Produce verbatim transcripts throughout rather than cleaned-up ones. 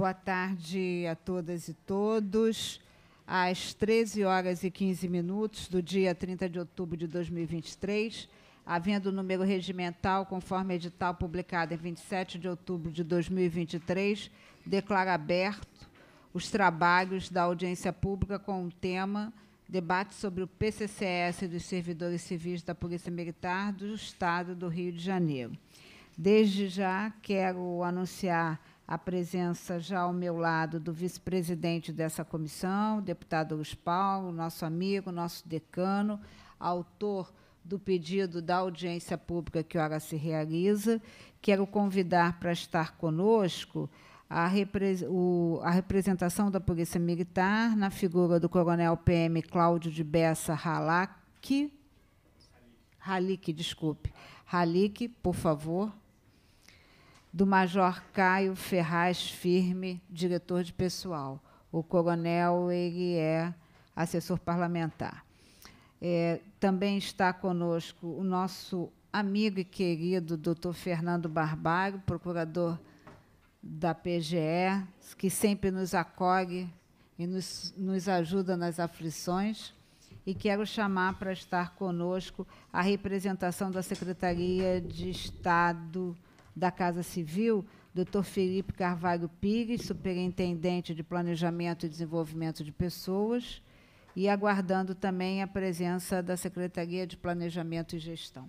Boa tarde a todas e todos. Às treze horas e quinze minutos do dia trinta de outubro de dois mil e vinte e três, havendo o número regimental, conforme edital publicado em vinte e sete de outubro de dois mil e vinte e três, declaro aberto os trabalhos da audiência pública com o tema debate sobre o P C C S dos servidores civis da Polícia Militar do Estado do Rio de Janeiro. Desde já, quero anunciar a presença já ao meu lado do vice-presidente dessa comissão, o deputado Luiz Paulo, nosso amigo, nosso decano, autor do pedido da audiência pública que ora se realiza. Quero convidar para estar conosco a, repre o, a representação da Polícia Militar, na figura do coronel P M Cláudio de Bessa Halik, Halik, desculpe, Halik, por favor, do Major Caio Ferraz Firme, diretor de pessoal. O coronel ele é assessor parlamentar. É, também está conosco o nosso amigo e querido doutor Fernando Barbalho, procurador da P G E, que sempre nos acolhe e nos, nos ajuda nas aflições. E quero chamar para estar conosco a representação da Secretaria de Estado da Casa Civil, doutor Felipe Carvalho Pires, superintendente de Planejamento e Desenvolvimento de Pessoas, e aguardando também a presença da Secretaria de Planejamento e Gestão.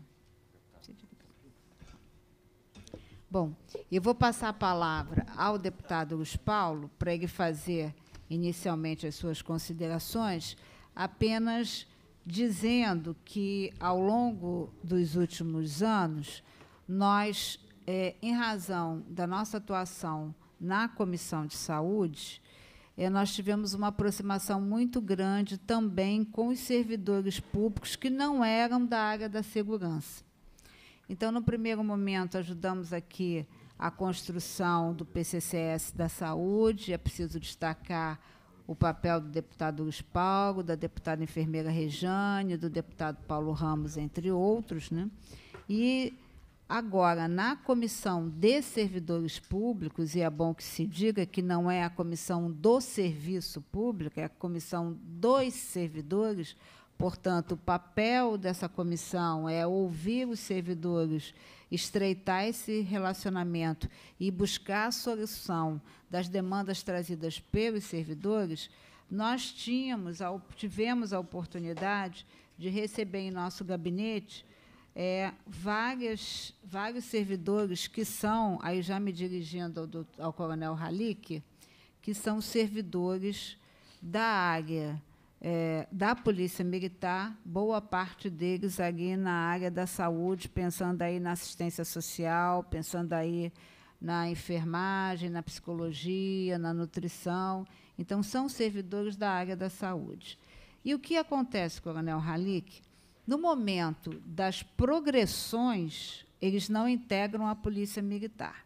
Bom, eu vou passar a palavra ao deputado Luiz Paulo para ele fazer inicialmente as suas considerações, apenas dizendo que, ao longo dos últimos anos, nós, É, em razão da nossa atuação na Comissão de Saúde, é, nós tivemos uma aproximação muito grande também com os servidores públicos que não eram da área da segurança. Então, no primeiro momento, ajudamos aqui a construção do P C C S da saúde. É preciso destacar o papel do deputado Luiz Paulo, da deputada enfermeira Rejane, do deputado Paulo Ramos, entre outros, né? E agora, na Comissão de Servidores Públicos, e é bom que se diga que não é a Comissão do Serviço Público, é a Comissão dos Servidores, portanto, o papel dessa comissão é ouvir os servidores, estreitar esse relacionamento e buscar a solução das demandas trazidas pelos servidores. Nós tínhamos, tivemos a oportunidade de receber em nosso gabinete É, várias, vários servidores que são, aí já me dirigindo ao, do, ao coronel Halik, que são servidores da área é, da Polícia Militar, boa parte deles ali na área da saúde, pensando aí na assistência social, pensando aí na enfermagem, na psicologia, na nutrição. Então, são servidores da área da saúde. E o que acontece, coronel Halik? No momento das progressões, eles não integram a Polícia Militar.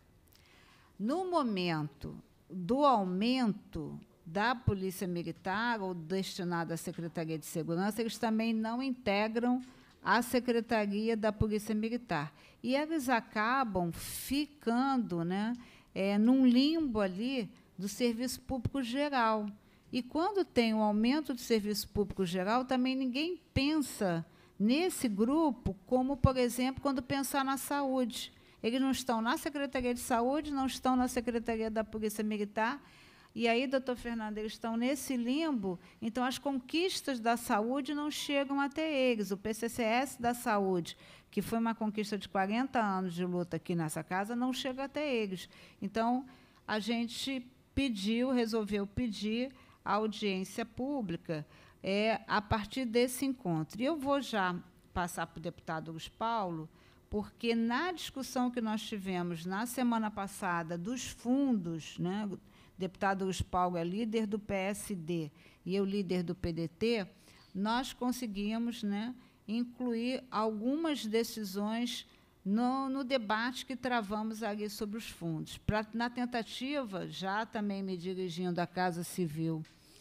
No momento do aumento da Polícia Militar, ou destinado à Secretaria de Segurança, eles também não integram a Secretaria da Polícia Militar. E eles acabam ficando, né, é, num limbo ali do serviço público geral. E, quando tem o aumento do serviço público geral, também ninguém pensa nesse grupo, como, por exemplo, quando pensar na saúde. Eles não estão na Secretaria de Saúde, não estão na Secretaria da Polícia Militar, e aí, doutor Fernando, eles estão nesse limbo, então as conquistas da saúde não chegam até eles. O P C C S da saúde, que foi uma conquista de quarenta anos de luta aqui nessa casa, não chega até eles. Então, a gente pediu, resolveu pedir a audiência pública, É, a partir desse encontro. E eu vou já passar para o deputado Luiz Paulo, porque, na discussão que nós tivemos na semana passada dos fundos, né, o deputado Luiz Paulo é líder do P S D e eu líder do P D T, nós conseguimos, né, incluir algumas decisões no, no debate que travamos ali sobre os fundos, pra, na tentativa, já também me dirigindo à Casa Civil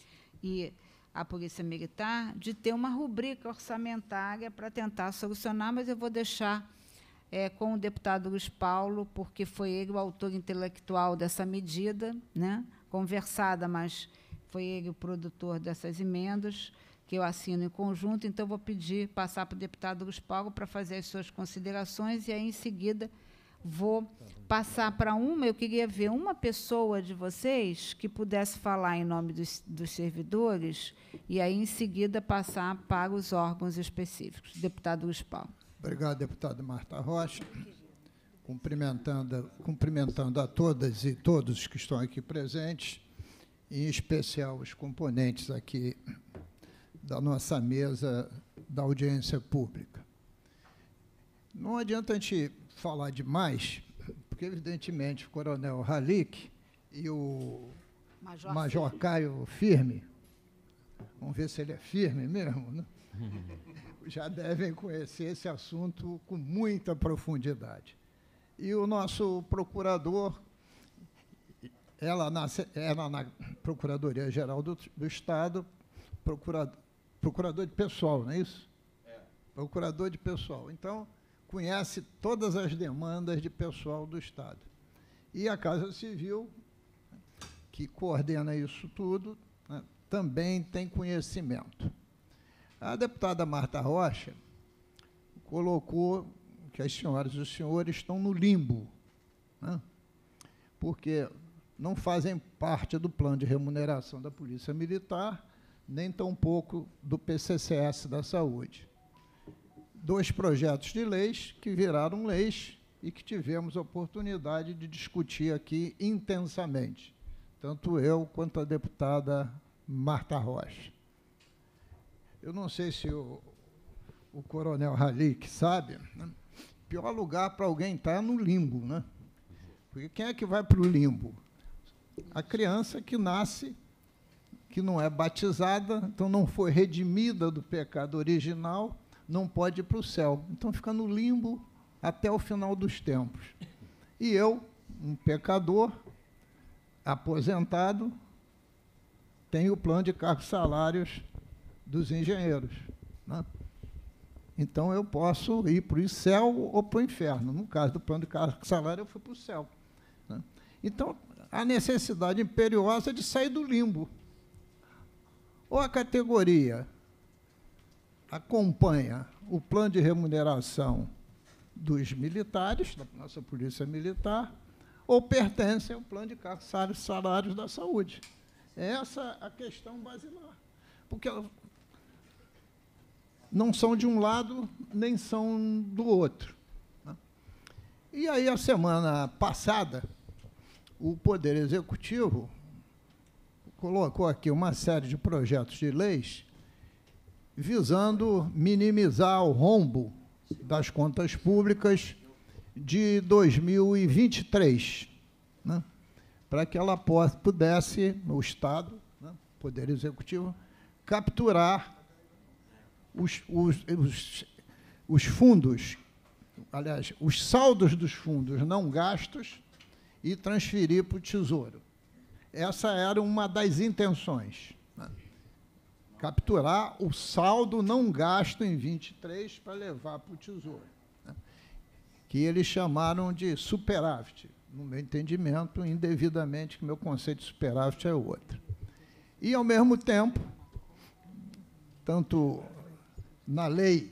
e a Polícia Militar, de ter uma rubrica orçamentária para tentar solucionar, mas eu vou deixar é, com o deputado Luiz Paulo, porque foi ele o autor intelectual dessa medida, né, conversada, mas foi ele o produtor dessas emendas, que eu assino em conjunto, então vou pedir, passar para o deputado Luiz Paulo para fazer as suas considerações, e aí, em seguida, vou passar para uma. Eu queria ver uma pessoa de vocês que pudesse falar em nome dos, dos servidores, e aí, em seguida, passar para os órgãos específicos. Deputado Luiz Paulo. Obrigado, deputada Marta Rocha. Cumprimentando, cumprimentando a todas e todos que estão aqui presentes, em especial os componentes aqui da nossa mesa da audiência pública. Não adianta a gente falar demais, porque, evidentemente, o coronel Halick e o Major, Major Caio Firme, vamos ver se ele é firme mesmo, né? Já devem conhecer esse assunto com muita profundidade. E o nosso procurador, ela na, ela na Procuradoria-Geral do, do Estado, procurador, procurador de pessoal, não é isso? É. Procurador de pessoal. Então, conhece todas as demandas de pessoal do Estado. E a Casa Civil, que coordena isso tudo, né, também tem conhecimento. A deputada Marta Rocha colocou que as senhoras e os senhores estão no limbo, né, porque não fazem parte do plano de remuneração da Polícia Militar, nem tampouco do P C C S da Saúde. Dois projetos de leis que viraram leis e que tivemos a oportunidade de discutir aqui intensamente, tanto eu quanto a deputada Marta Rocha. Eu não sei se o, o coronel Halick sabe, né? Pior lugar para alguém estar é no limbo, né? Porque quem é que vai para o limbo? A criança que nasce, que não é batizada, então não foi redimida do pecado original, não pode ir para o céu. Então fica no limbo até o final dos tempos. E eu, um pecador, aposentado, tenho o plano de cargos e salários dos engenheiros, né? Então eu posso ir para o céu ou para o inferno. No caso do plano de cargos e salário, eu fui para o céu, né? Então, a necessidade imperiosa de sair do limbo. Ou a categoria acompanha o plano de remuneração dos militares, da nossa Polícia Militar, ou pertence ao plano de cargos e salários da saúde. É essa a questão basilar. Porque não são de um lado, nem são do outro, né? E aí, a semana passada, o Poder Executivo colocou aqui uma série de projetos de leis visando minimizar o rombo das contas públicas de dois mil e vinte e três, né, para que ela pudesse, no Estado, né, Poder Executivo, capturar os, os, os, os fundos, aliás, os saldos dos fundos não gastos e transferir para o Tesouro. Essa era uma das intenções, né? Capturar o saldo não gasto em vinte e três para levar para o Tesouro, né? Que eles chamaram de superávit, no meu entendimento, indevidamente, que meu conceito de superávit é outro. E, ao mesmo tempo, tanto na Lei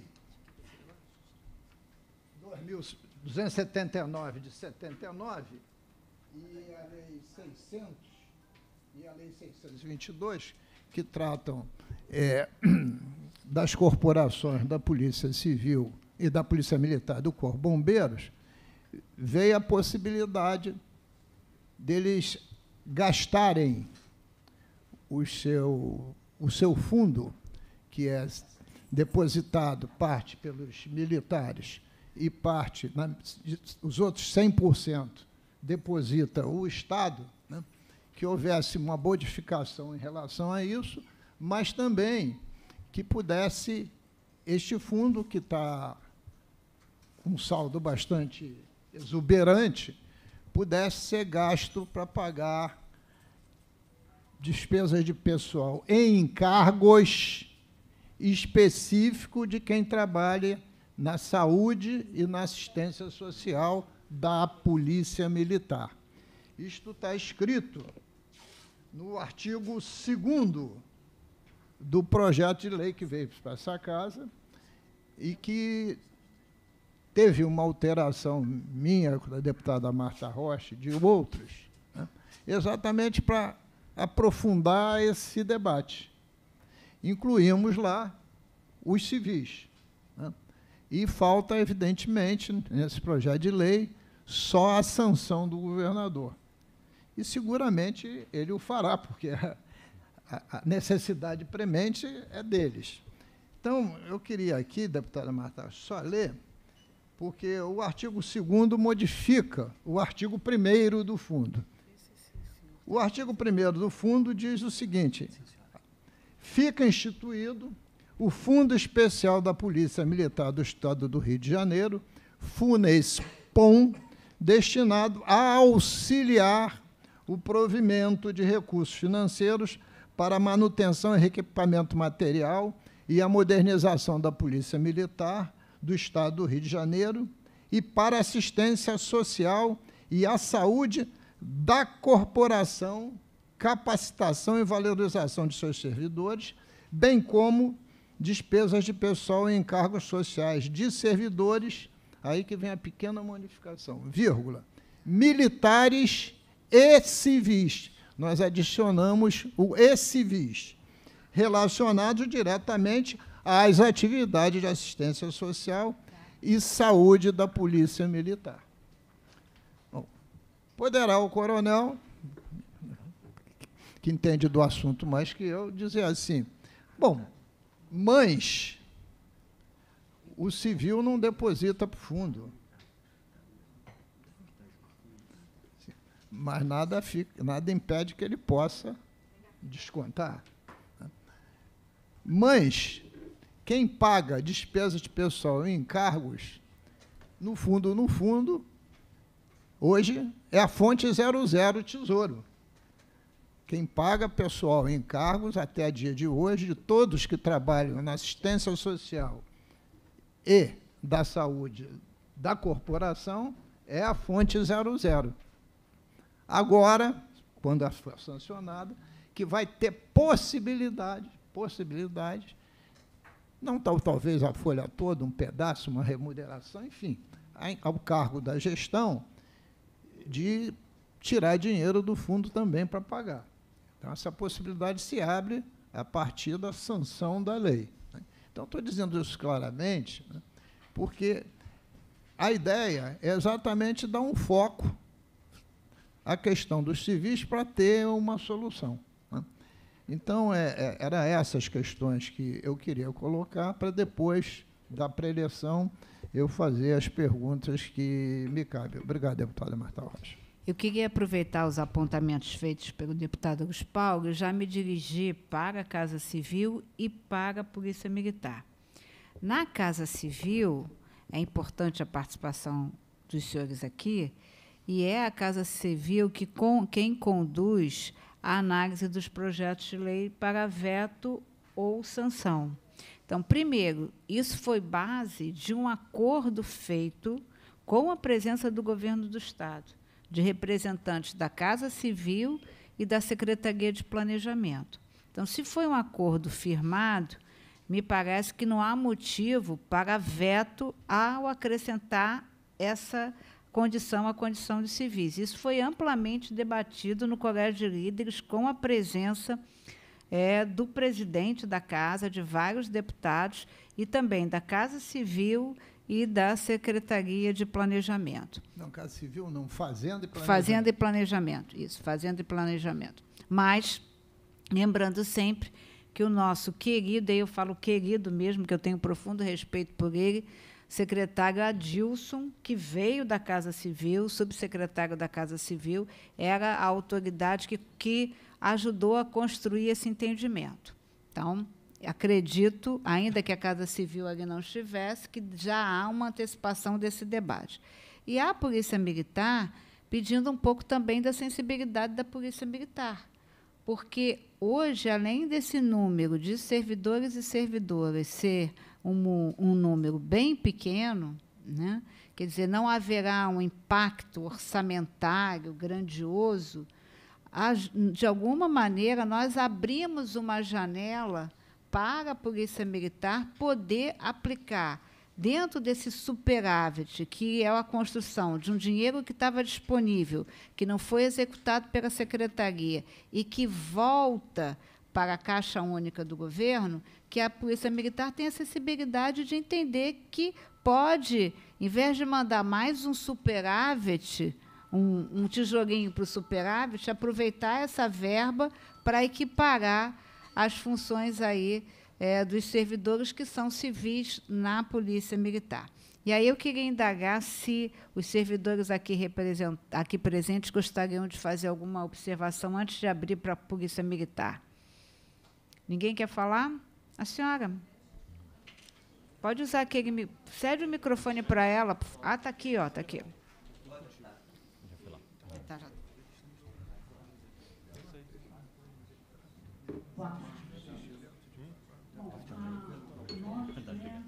dois mil duzentos e setenta e nove de setenta e nove e a Lei seiscentos e a Lei seiscentos e vinte e dois, que tratam é, das corporações da Polícia Civil e da Polícia Militar do Corpo de Bombeiros, veio a possibilidade deles gastarem o seu, o seu fundo, que é depositado parte pelos militares e parte, na, os outros cem por cento deposita o Estado, né, que houvesse uma modificação em relação a isso, mas também que pudesse, este fundo, que está com um saldo bastante exuberante, pudesse ser gasto para pagar despesas de pessoal em encargos específicos de quem trabalha na saúde e na assistência social da Polícia Militar. Isto está escrito no artigo segundo do projeto de lei que veio para essa casa e que teve uma alteração minha, da deputada Marta Rocha, de outros, né, exatamente para aprofundar esse debate. Incluímos lá os civis, né, e falta, evidentemente, nesse projeto de lei, só a sanção do governador. E, seguramente, ele o fará, porque a, a necessidade premente é deles. Então, eu queria aqui, deputada Marta, só ler, porque o artigo segundo modifica o artigo primeiro do fundo. O artigo primeiro do fundo diz o seguinte: fica instituído o Fundo Especial da Polícia Militar do Estado do Rio de Janeiro, FUNESPOM, destinado a auxiliar o provimento de recursos financeiros para a manutenção e reequipamento material e a modernização da Polícia Militar do Estado do Rio de Janeiro e para assistência social e à saúde da corporação, capacitação e valorização de seus servidores, bem como despesas de pessoal em encargos sociais de servidores, aí que vem a pequena modificação, vírgula, militares e civis. Nós adicionamos o e civis, relacionados diretamente às atividades de assistência social e saúde da Polícia Militar. Bom, poderá o coronel, que entende do assunto mais que eu, dizer assim, bom, mas o civil não deposita para o fundo. Mas nada, fica, nada impede que ele possa descontar. Mas quem paga despesas de pessoal em encargos, no fundo, no fundo, hoje é a fonte zero zero Tesouro. Quem paga pessoal em encargos, até a dia de hoje, de todos que trabalham na assistência social e da saúde da corporação, é a fonte zero zero. Agora, quando for sancionada, que vai ter possibilidade, possibilidade, não tal, talvez a folha toda, um pedaço, uma remuneração, enfim, ao cargo da gestão, de tirar dinheiro do fundo também para pagar. Então, essa possibilidade se abre a partir da sanção da lei. Então, estou dizendo isso claramente, né, porque a ideia é exatamente dar um foco à questão dos civis para ter uma solução, né. Então, é, é, eram essas questões que eu queria colocar para depois da pré-eleição eu fazer as perguntas que me cabem. Obrigado, deputada Marta Rocha. Eu queria aproveitar os apontamentos feitos pelo deputado Augusto Paulo e já me dirigir para a Casa Civil e para a Polícia Militar. Na Casa Civil, é importante a participação dos senhores aqui, e é a Casa Civil que com, quem conduz a análise dos projetos de lei para veto ou sanção. Então, primeiro, isso foi base de um acordo feito com a presença do governo do Estado, de representantes da Casa Civil e da Secretaria de Planejamento. Então, se foi um acordo firmado, me parece que não há motivo para veto ao acrescentar essa condição à condição de civis. Isso foi amplamente debatido no Colégio de Líderes, com a presença é, do presidente da Casa, de vários deputados, e também da Casa Civil e da Secretaria de Planejamento. Não, Casa Civil não, Fazenda e Planejamento. Fazenda e Planejamento, isso, Fazenda e Planejamento. Mas, lembrando sempre que o nosso querido, e eu falo querido mesmo, que eu tenho profundo respeito por ele, secretário Adilson, que veio da Casa Civil, subsecretário da Casa Civil, era a autoridade que, que ajudou a construir esse entendimento. Então, acredito, ainda que a Casa Civil ali não estivesse, que já há uma antecipação desse debate. E a Polícia Militar pedindo um pouco também da sensibilidade da Polícia Militar, porque hoje, além desse número de servidores e servidoras ser um, um número bem pequeno, né, quer dizer, não haverá um impacto orçamentário grandioso, de alguma maneira, nós abrimos uma janela para a Polícia Militar poder aplicar, dentro desse superávit, que é a construção de um dinheiro que estava disponível, que não foi executado pela Secretaria e que volta para a Caixa Única do Governo, que a Polícia Militar tem a sensibilidade de entender que pode, em vez de mandar mais um superávit, um, um tijolinho para o superávit, aproveitar essa verba para equiparar as funções aí, é, dos servidores que são civis na Polícia Militar. E aí eu queria indagar se os servidores aqui, represent, aqui presentes gostariam de fazer alguma observação antes de abrir para a Polícia Militar. Ninguém quer falar? A senhora? Pode usar aquele... Cede o microfone para ela. Ah, está aqui, ó, está aqui. Tá, já. Boa tarde. Bom, nós, né,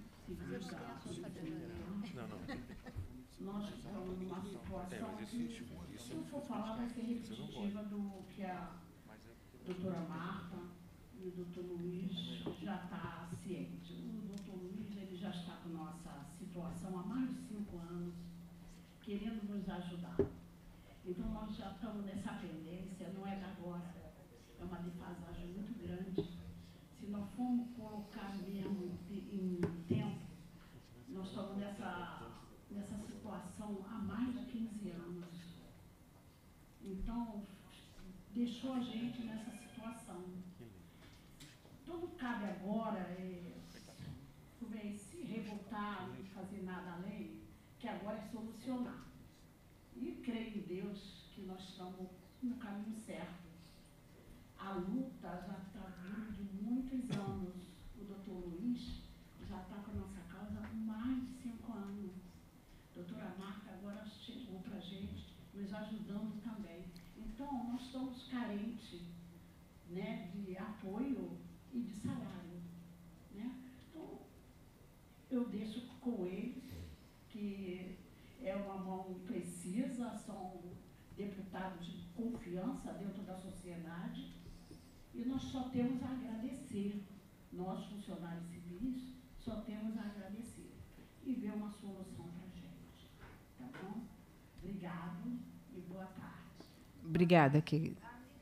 nós estamos numa situação que, se eu for falar, vai ser repetitiva do que a doutora Marta e o doutor Luiz já está ciente. O doutor Luiz ele já está com nossa situação há mais de cinco anos, querendo nos ajudar. Então, nós já estamos nessa pendência, não é de agora, é uma defasagem muito grande. Se nós formos colocar mesmo em tempo, nós estamos nessa, nessa situação há mais de quinze anos. Então, deixou a gente nessa situação. Tudo cabe agora é, se revoltar, não fazer nada além, que agora é solucionar. E creio em Deus que nós estamos no caminho certo. A luta já está vindo de muitos anos. O doutor Luiz já está com a nossa causa há mais de cinco anos. A doutora Marta agora chegou para a gente, nos ajudando também. Então, nós estamos carentes, né, de apoio e de salário. Né? Então, eu deixo com eles, que é uma mão precisa, são deputados de confiança dentro da sociedade, e nós só temos a agradecer. Nós, funcionários civis, só temos a agradecer e ver uma solução para a gente. Tá bom? Obrigado e boa tarde. Obrigada, querida.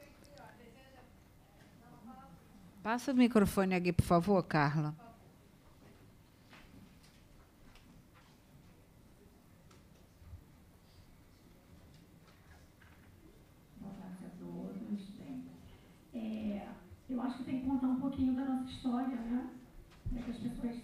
Passa o microfone aqui, por favor, Carla. Eu acho que tem que contar um pouquinho da nossa história, né? Para que as pessoas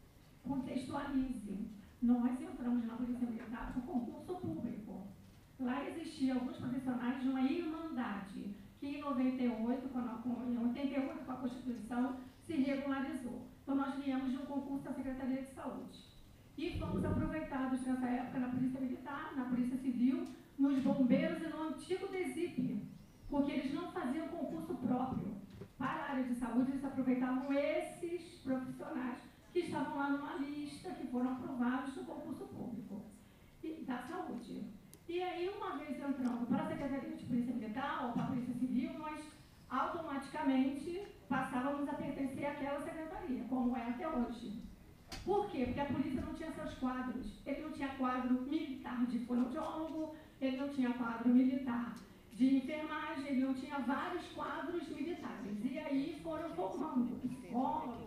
contextualizem. Nós entramos na Polícia Militar por concurso público. Lá existiam alguns profissionais de uma irmandade, que em noventa e oito, quando a, em oitenta e oito, com a Constituição, se regularizou. Então, nós viemos de um concurso da Secretaria de Saúde. E fomos aproveitados nessa época na Polícia Militar, na Polícia Civil, nos bombeiros e no antigo DESIP, porque eles não faziam concurso próprio. Para a área de saúde, eles aproveitavam esses profissionais que estavam lá numa lista, que foram aprovados no concurso público e, da saúde. E aí, uma vez entrando para a Secretaria de Polícia Militar ou para a Polícia Civil, nós automaticamente passávamos a pertencer àquela secretaria, como é até hoje. Por quê? Porque a polícia não tinha seus quadros. Ele não tinha quadro militar de fonoaudiólogo, ele não tinha quadro militar de enfermagem, ele não tinha vários quadros militares. E aí foram formando psicólogos,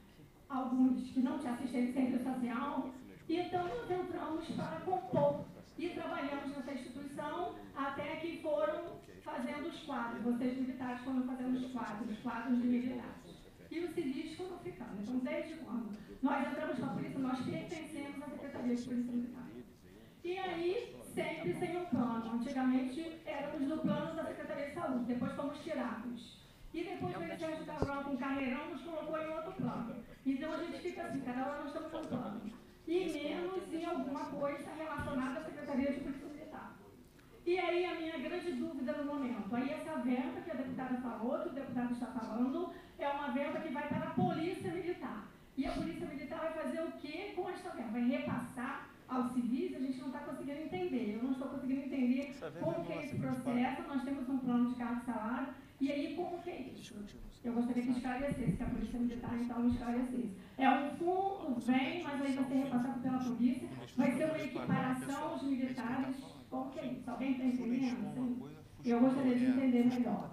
alguns que não tinham assistência social. E então nós entramos para compor e trabalhamos nessa instituição até que foram fazendo os quadros. Vocês militares foram fazendo os quadros, os quadros de militares. E os civis foram ficando. Então, desde quando nós entramos na polícia, nós pertencemos à Secretaria de Polícia Militar. E aí, sempre sem um plano. Antigamente, éramos no plano da Secretaria de Saúde, depois fomos tirados. E depois veio o Sérgio Cabral com o Carneirão, nos colocou em outro plano. Então, a gente fica assim, cada hora nós estamos no plano. E menos em alguma coisa relacionada à Secretaria de Polícia Militar. E aí, a minha grande dúvida no momento, aí essa verba que a deputada falou, que o deputado está falando, é uma verba que vai para a Polícia Militar. E a Polícia Militar vai fazer o quê com esta verba? Vai repassar aos civis? A gente não está conseguindo entender. Eu não estou conseguindo entender como que é esse processo, nós temos um plano de cargo e salário, e aí como que é isso? Eu gostaria que esclarecesse, que a Polícia Militar, então, me esclarecesse. É um fundo, vem, mas aí vai ser repassado pela polícia, vai ser uma equiparação aos militares, como que é isso? Alguém está entendendo? Assim? Eu gostaria de entender melhor.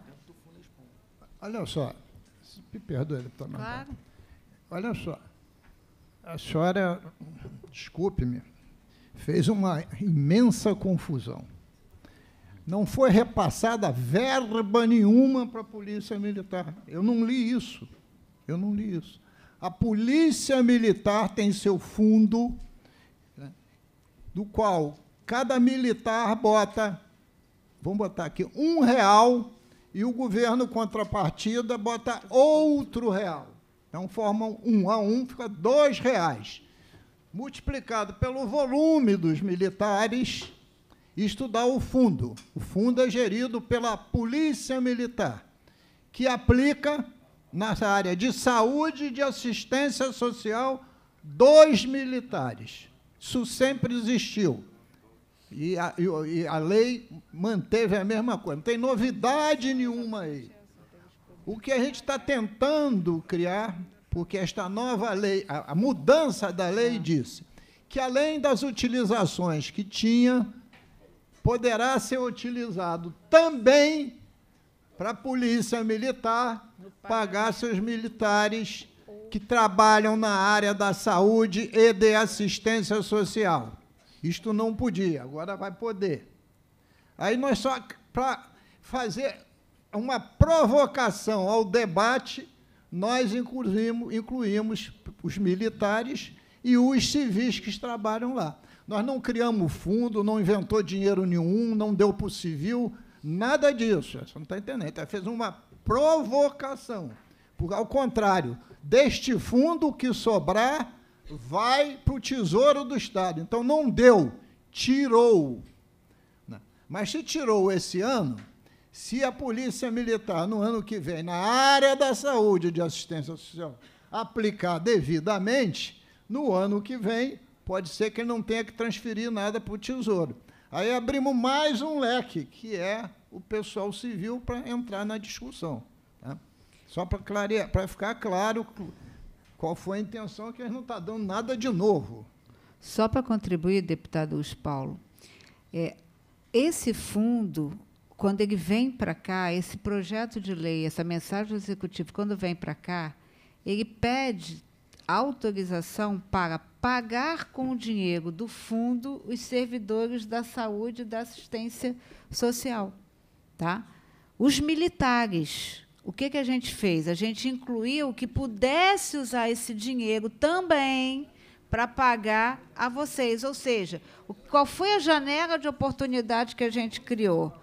Olha só, me perdoe, deputado. Claro. Olha só, a senhora, desculpe-me, fez uma imensa confusão. Não foi repassada verba nenhuma para a Polícia Militar. Eu não li isso. Eu não li isso. A Polícia Militar tem seu fundo, né, do qual cada militar bota, vamos botar aqui, um real, e o governo, contrapartida, bota outro real. Então, formam um a um, fica dois reais. Multiplicado pelo volume dos militares, isto dá o fundo. O fundo é gerido pela Polícia Militar, que aplica na área de saúde e de assistência social dos militares. Isso sempre existiu. E a, e a lei manteve a mesma coisa. Não tem novidade nenhuma aí. O que a gente está tentando criar, porque esta nova lei, a, a mudança da lei disse que, além das utilizações que tinha, poderá ser utilizado também para a Polícia Militar pagar seus militares que trabalham na área da saúde e de assistência social. Isto não podia, agora vai poder. Aí nós só, para fazer uma provocação ao debate, nós incluímos, incluímos os militares e os civis que trabalham lá. Nós não criamos fundo, não inventou dinheiro nenhum, não deu para o civil, nada disso. Você não está entendendo. Então, fez uma provocação. Porque, ao contrário, deste fundo, o que sobrar vai para o Tesouro do Estado. Então, não deu, tirou. Mas se tirou esse ano, se a Polícia Militar, no ano que vem, na área da saúde e de assistência social, aplicar devidamente, no ano que vem, pode ser que ele não tenha que transferir nada para o Tesouro. Aí abrimos mais um leque, que é o pessoal civil, para entrar na discussão. Tá? Só para clarear, para ficar claro qual foi a intenção, que a gente não está dando nada de novo. Só para contribuir, deputado Luiz Paulo, é, esse fundo, quando ele vem para cá, esse projeto de lei, essa mensagem do Executivo, quando vem para cá, ele pede autorização para pagar com o dinheiro do fundo os servidores da saúde e da assistência social. Tá? Os militares, o que, que a gente fez? A gente incluiu que pudesse usar esse dinheiro também para pagar a vocês. Ou seja, qual foi a janela de oportunidade que a gente criou?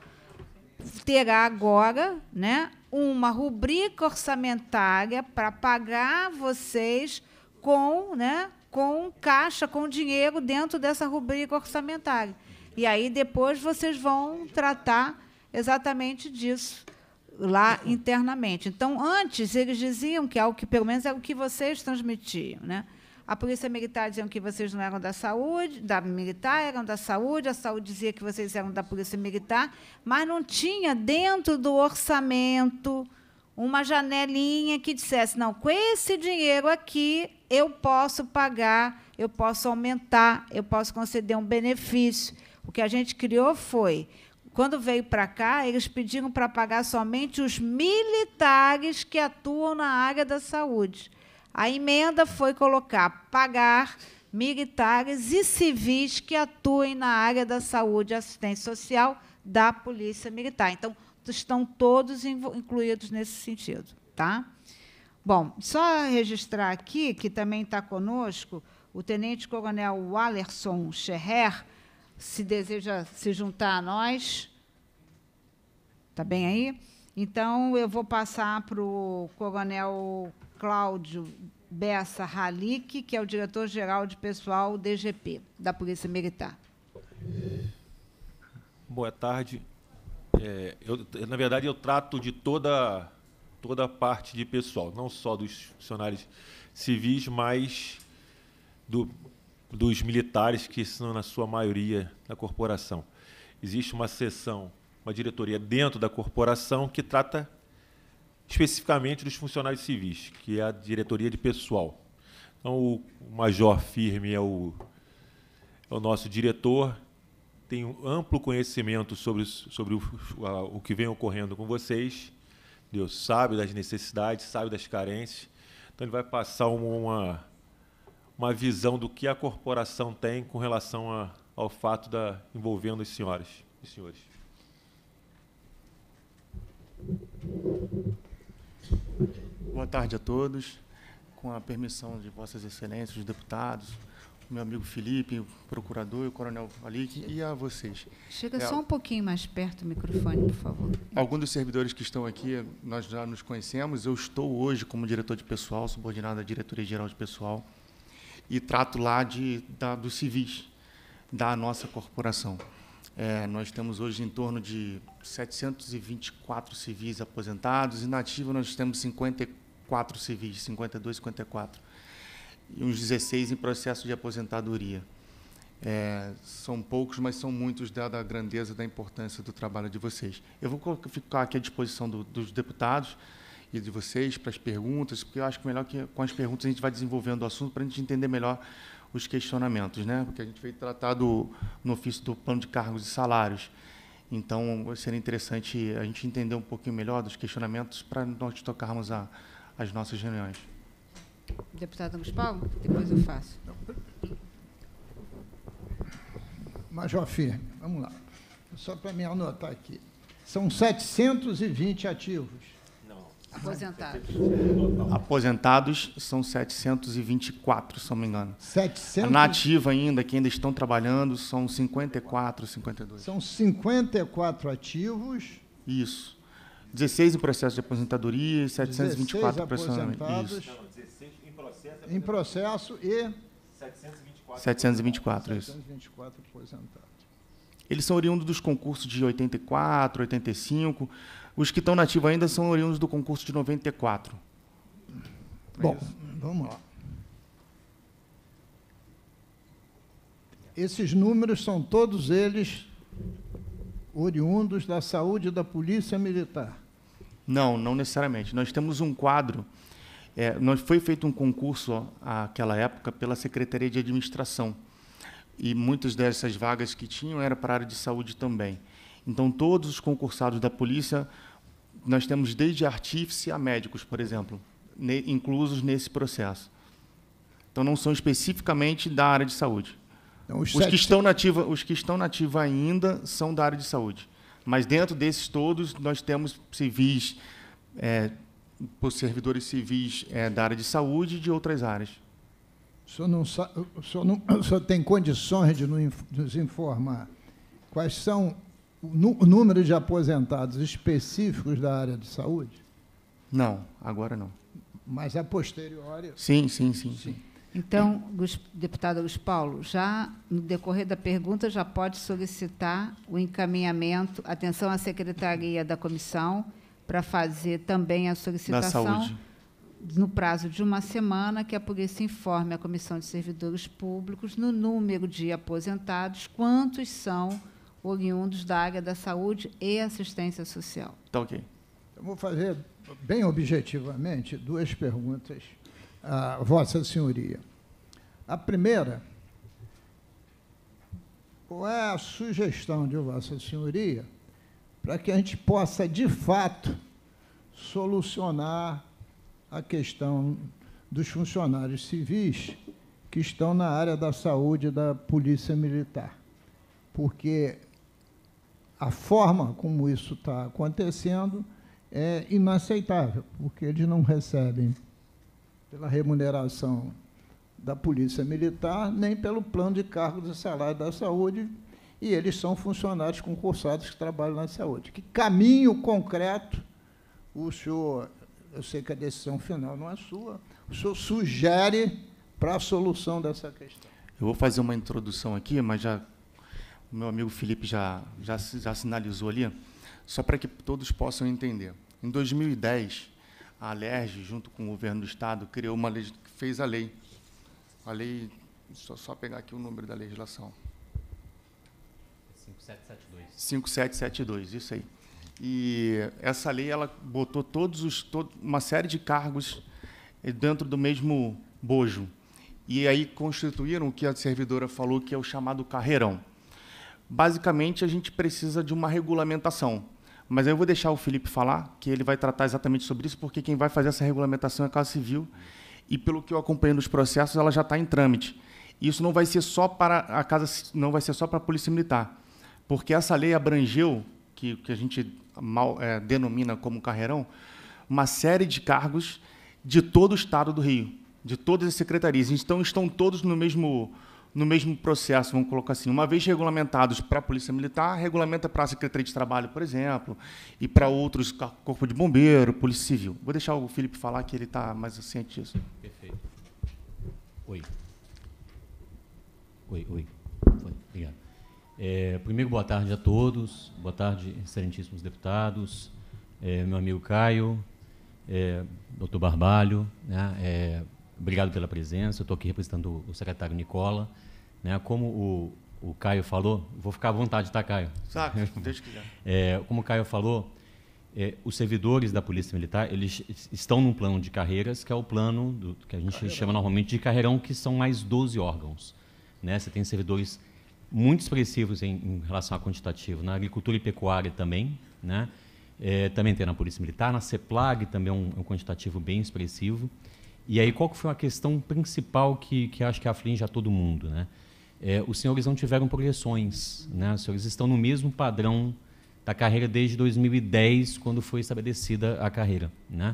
Terá agora, né, uma rubrica orçamentária para pagar vocês com, né, com caixa, com dinheiro dentro dessa rubrica orçamentária. E aí, depois, vocês vão tratar exatamente disso lá internamente. Então, antes, eles diziam que, algo que pelo menos é o que vocês transmitiam, né? A Polícia Militar dizia que vocês não eram da saúde, da militar, eram da saúde, a saúde dizia que vocês eram da Polícia Militar, mas não tinha dentro do orçamento uma janelinha que dissesse, não, com esse dinheiro aqui eu posso pagar, eu posso aumentar, eu posso conceder um benefício. O que a gente criou foi, quando veio para cá, eles pediram para pagar somente os militares que atuam na área da saúde. A emenda foi colocar, pagar militares e civis que atuem na área da saúde e assistência social da Polícia Militar. Então, estão todos incluídos nesse sentido. Tá? Bom, só registrar aqui, que também está conosco, o tenente-coronel Wallerson Scherrer, se deseja se juntar a nós. Está bem aí? Então, eu vou passar para o coronel Cláudio Bessa Halick, que é o diretor-geral de pessoal D G P, da Polícia Militar. Boa tarde. É, eu, na verdade, eu trato de toda, toda a parte de pessoal, não só dos funcionários civis, mas do, dos militares, que são, na sua maioria, da corporação. existe uma seção, uma diretoria dentro da corporação que trata especificamente dos funcionários civis, que é a diretoria de pessoal. Então, o Major Firme é o, é o nosso diretor, tem um amplo conhecimento sobre, sobre o, a, o que vem ocorrendo com vocês. Deus sabe das necessidades, sabe das carências. Então, ele vai passar uma, uma visão do que a corporação tem com relação a, ao fato da envolvendo as senhoras e senhores. Boa tarde a todos. Com a permissão de Vossas Excelências, os deputados, o meu amigo Felipe, o procurador e o coronel Alic, e a vocês. Chega É, só um pouquinho mais perto do microfone, por favor. Alguns dos servidores que estão aqui, nós já nos conhecemos. Eu estou hoje como diretor de pessoal, subordinado à Diretoria-Geral de Pessoal, e trato lá de, da, dos civis da nossa corporação. É, nós temos hoje em torno de setecentos e vinte e quatro civis aposentados, e na ativa nós temos cinquenta e quatro civis, cinquenta e dois, cinquenta e quatro, e uns dezesseis em processo de aposentadoria. É, são poucos, mas são muitos, dada a grandeza da importância do trabalho de vocês. Eu vou ficar aqui à disposição do, dos deputados e de vocês para as perguntas, porque eu acho que melhor que com as perguntas a gente vai desenvolvendo o assunto para a gente entender melhor os questionamentos, né? Porque a gente veio tratar do, no ofício do plano de cargos e salários. Então, seria interessante a gente entender um pouquinho melhor dos questionamentos para nós tocarmos a, as nossas reuniões. Deputado Angus Paulo, depois eu faço. Major Firme, vamos lá. Só para me anotar aqui. São setecentos e vinte ativos. Aposentados. Aposentados são setecentos e vinte e quatro, se não me engano. setecentos... Na ativa ainda, que ainda estão trabalhando, são cinquenta e quatro, cinquenta e dois. São cinquenta e quatro ativos. Isso. dezesseis em processo de aposentadoria e setecentos e vinte e quatro aposentados. Isso. Em processo e... setecentos e vinte e quatro, isso. setecentos e vinte e quatro aposentados. Eles são oriundos dos concursos de oitenta e quatro, oitenta e cinco. Os que estão na ativa ainda são oriundos do concurso de noventa e quatro. Bom, vamos lá. Esses números são todos eles oriundos da saúde da Polícia Militar? Não, não necessariamente. Nós temos um quadro. É, nós, foi feito um concurso àquela época pela Secretaria de Administração. E muitas dessas vagas que tinham eram para a área de saúde também. Então, todos os concursados da polícia, nós temos desde artífice a médicos, por exemplo, ne, inclusos nesse processo. Então, não são especificamente da área de saúde. Então, os, os, sete... que estão na ativa, os que estão na ativa ainda são da área de saúde. Mas, dentro desses todos, nós temos civis, é, servidores civis é, da área de saúde e de outras áreas. O senhor, não, o senhor, não, o senhor tem condições de nos informar quais são o número de aposentados específicos da área de saúde? Não, agora não. Mas a posteriori... Sim, sim, sim. sim. Então, deputado Luiz Paulo, já no decorrer da pergunta, já pode solicitar o encaminhamento, atenção à secretaria da comissão, para fazer também a solicitação da saúde, no prazo de uma semana, que a polícia informe a Comissão de Servidores Públicos no número de aposentados, quantos são oriundos da área da saúde e assistência social. Tá ok. Eu vou fazer, bem objetivamente, duas perguntas a Vossa Senhoria. A primeira, qual é a sugestão de Vossa Senhoria para que a gente possa, de fato, solucionar a questão dos funcionários civis que estão na área da saúde da Polícia Militar? Porque a forma como isso está acontecendo é inaceitável, porque eles não recebem pela remuneração da Polícia Militar, nem pelo plano de cargos e salário da saúde, e eles são funcionários concursados que trabalham na saúde. Que caminho concreto o senhor, eu sei que a decisão final não é sua, o senhor sugere para a solução dessa questão? Eu vou fazer uma introdução aqui, mas já o meu amigo Felipe já, já, já sinalizou ali, só para que todos possam entender. Em dois mil e dez, a Alerj, junto com o governo do Estado, criou uma lei, fez a lei. A lei, só, só pegar aqui o número da legislação. sete sete dois. cinco sete sete dois, isso aí. E essa lei ela botou todos os, todo, uma série de cargos dentro do mesmo bojo. E aí constituíram o que a servidora falou, que é o chamado carreirão. Basicamente, a gente precisa de uma regulamentação. Mas aí eu vou deixar o Felipe falar, que ele vai tratar exatamente sobre isso, porque quem vai fazer essa regulamentação é a Casa Civil, e pelo que eu acompanho nos processos, ela já está em trâmite. Isso não vai ser só para a Casa, não vai ser só para a Polícia Militar, porque essa lei abrangeu, que, que a gente mal, é, denomina como carreirão, uma série de cargos de todo o Estado do Rio, de todas as secretarias. Então, estão todos no mesmo, no mesmo processo, vamos colocar assim. Uma vez regulamentados para a Polícia Militar, regulamenta para a Secretaria de Trabalho, por exemplo, e para outros, Corpo de Bombeiro, Polícia Civil. Vou deixar o Felipe falar, que ele está mais ciente disso. Perfeito. Oi. Oi, oi. Foi. Obrigado. É, primeiro, boa tarde a todos. Boa tarde, excelentíssimos deputados. É, meu amigo Caio, é, doutor Barbalho, né, é, obrigado pela presença. Eu estou aqui representando o secretário Nicola. Né, como o, o Caio falou, vou ficar à vontade, tá, Caio? Sabe, deixa que já. É, como o Caio falou, é, os servidores da Polícia Militar, eles estão num plano de carreiras, que é o plano do, que a gente carreirão. chama normalmente de carreirão, que são mais doze órgãos. Né? Você tem servidores muito expressivos em, em relação a quantitativo, na agricultura e pecuária também, né? É, também tem na Polícia Militar, na CEPLAG também é um, um quantitativo bem expressivo. E aí, qual que foi a questão principal que, que acho que aflige a todo mundo? Né? É, os senhores não tiveram progressões, né? Os senhores estão no mesmo padrão da carreira desde dois mil e dez, quando foi estabelecida a carreira. Né?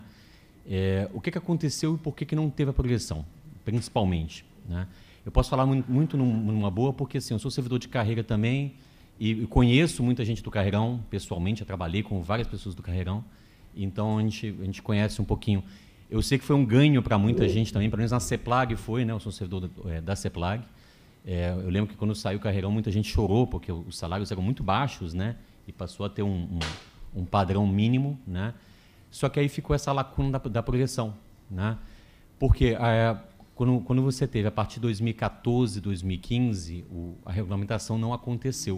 É, o que, que aconteceu e por que, que não teve a progressão, principalmente? Né? Eu posso falar muito, muito numa boa, porque assim, eu sou servidor de carreira também e conheço muita gente do Carreirão, pessoalmente, eu trabalhei com várias pessoas do Carreirão, então a gente, a gente conhece um pouquinho. Eu sei que foi um ganho para muita gente também, pelo menos na CEPLAG foi, né? Eu sou servidor da, é, da CEPLAG. É, eu lembro que quando saiu o Carreirão, muita gente chorou, porque os salários eram muito baixos, né? E passou a ter um, um, um padrão mínimo, né? Só que aí ficou essa lacuna da, da progressão, né? Porque a, Quando, quando você teve, a partir de dois mil e quatorze, dois mil e quinze, o, a regulamentação não aconteceu.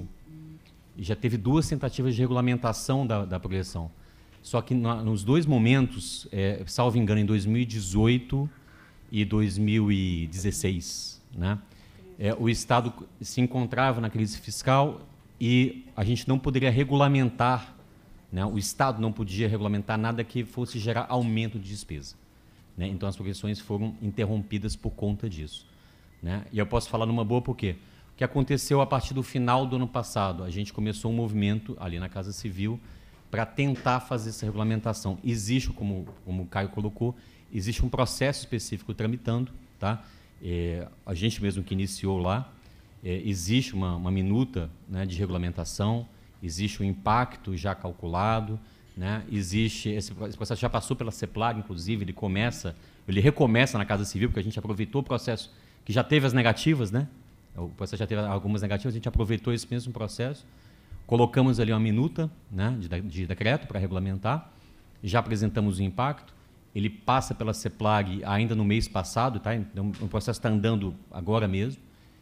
E já teve duas tentativas de regulamentação da, da progressão. Só que na, nos dois momentos, é, salvo engano, em dois mil e dezoito e dois mil e dezesseis, né, é, o Estado se encontrava na crise fiscal e a gente não poderia regulamentar, né, o Estado não podia regulamentar nada que fosse gerar aumento de despesa. Né? Então, as progressões foram interrompidas por conta disso. Né? E eu posso falar numa boa porque o que aconteceu a partir do final do ano passado, a gente começou um movimento ali na Casa Civil para tentar fazer essa regulamentação. Existe, como, como o Caio colocou, existe um processo específico tramitando, tá? É, a gente mesmo que iniciou lá, é, existe uma, uma minuta, né, de regulamentação, existe um impacto já calculado, né? Existe esse, esse processo já passou pela CEPLAG, inclusive, ele começa, ele recomeça na Casa Civil, porque a gente aproveitou o processo que já teve as negativas, né? O processo já teve algumas negativas, a gente aproveitou esse mesmo processo, colocamos ali uma minuta, né, de, de decreto para regulamentar, já apresentamos o impacto, ele passa pela CEPLAG ainda no mês passado, tá? Então, o processo está andando agora mesmo,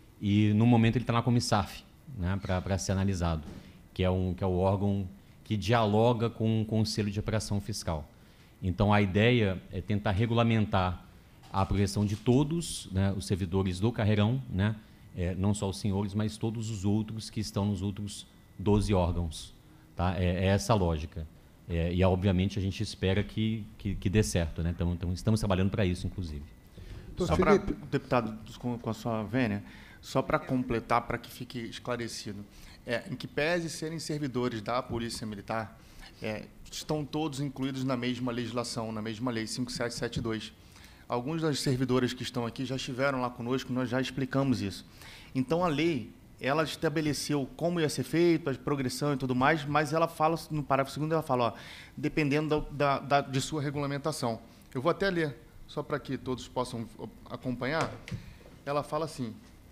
e no momento ele está na Comissaf, né, para ser analisado, que é, um, que é o órgão que dialoga com o Conselho de Operação Fiscal. Então, a ideia é tentar regulamentar a progressão de todos, né, os servidores do Carreirão, né, é, não só os senhores, mas todos os outros que estão nos outros doze órgãos. Tá? É, é essa a lógica. É, e, obviamente, a gente espera que, que, que dê certo. Né? Então, então, estamos trabalhando para isso, inclusive. Só para, deputado, com, com a sua vênia, só para completar, para que fique esclarecido, é, em que pese serem servidores da Polícia Militar, é, estão todos incluídos na mesma legislação, na mesma lei cinco sete sete dois. Alguns das servidoras que estão aqui já estiveram lá conosco, nós já explicamos isso. Então, a lei, ela estabeleceu como ia ser feito, a progressão e tudo mais, mas ela fala, no parágrafo segundo, ela fala, ó, dependendo da, da, de sua regulamentação. Eu vou até ler, só para que todos possam acompanhar. Ela fala assim,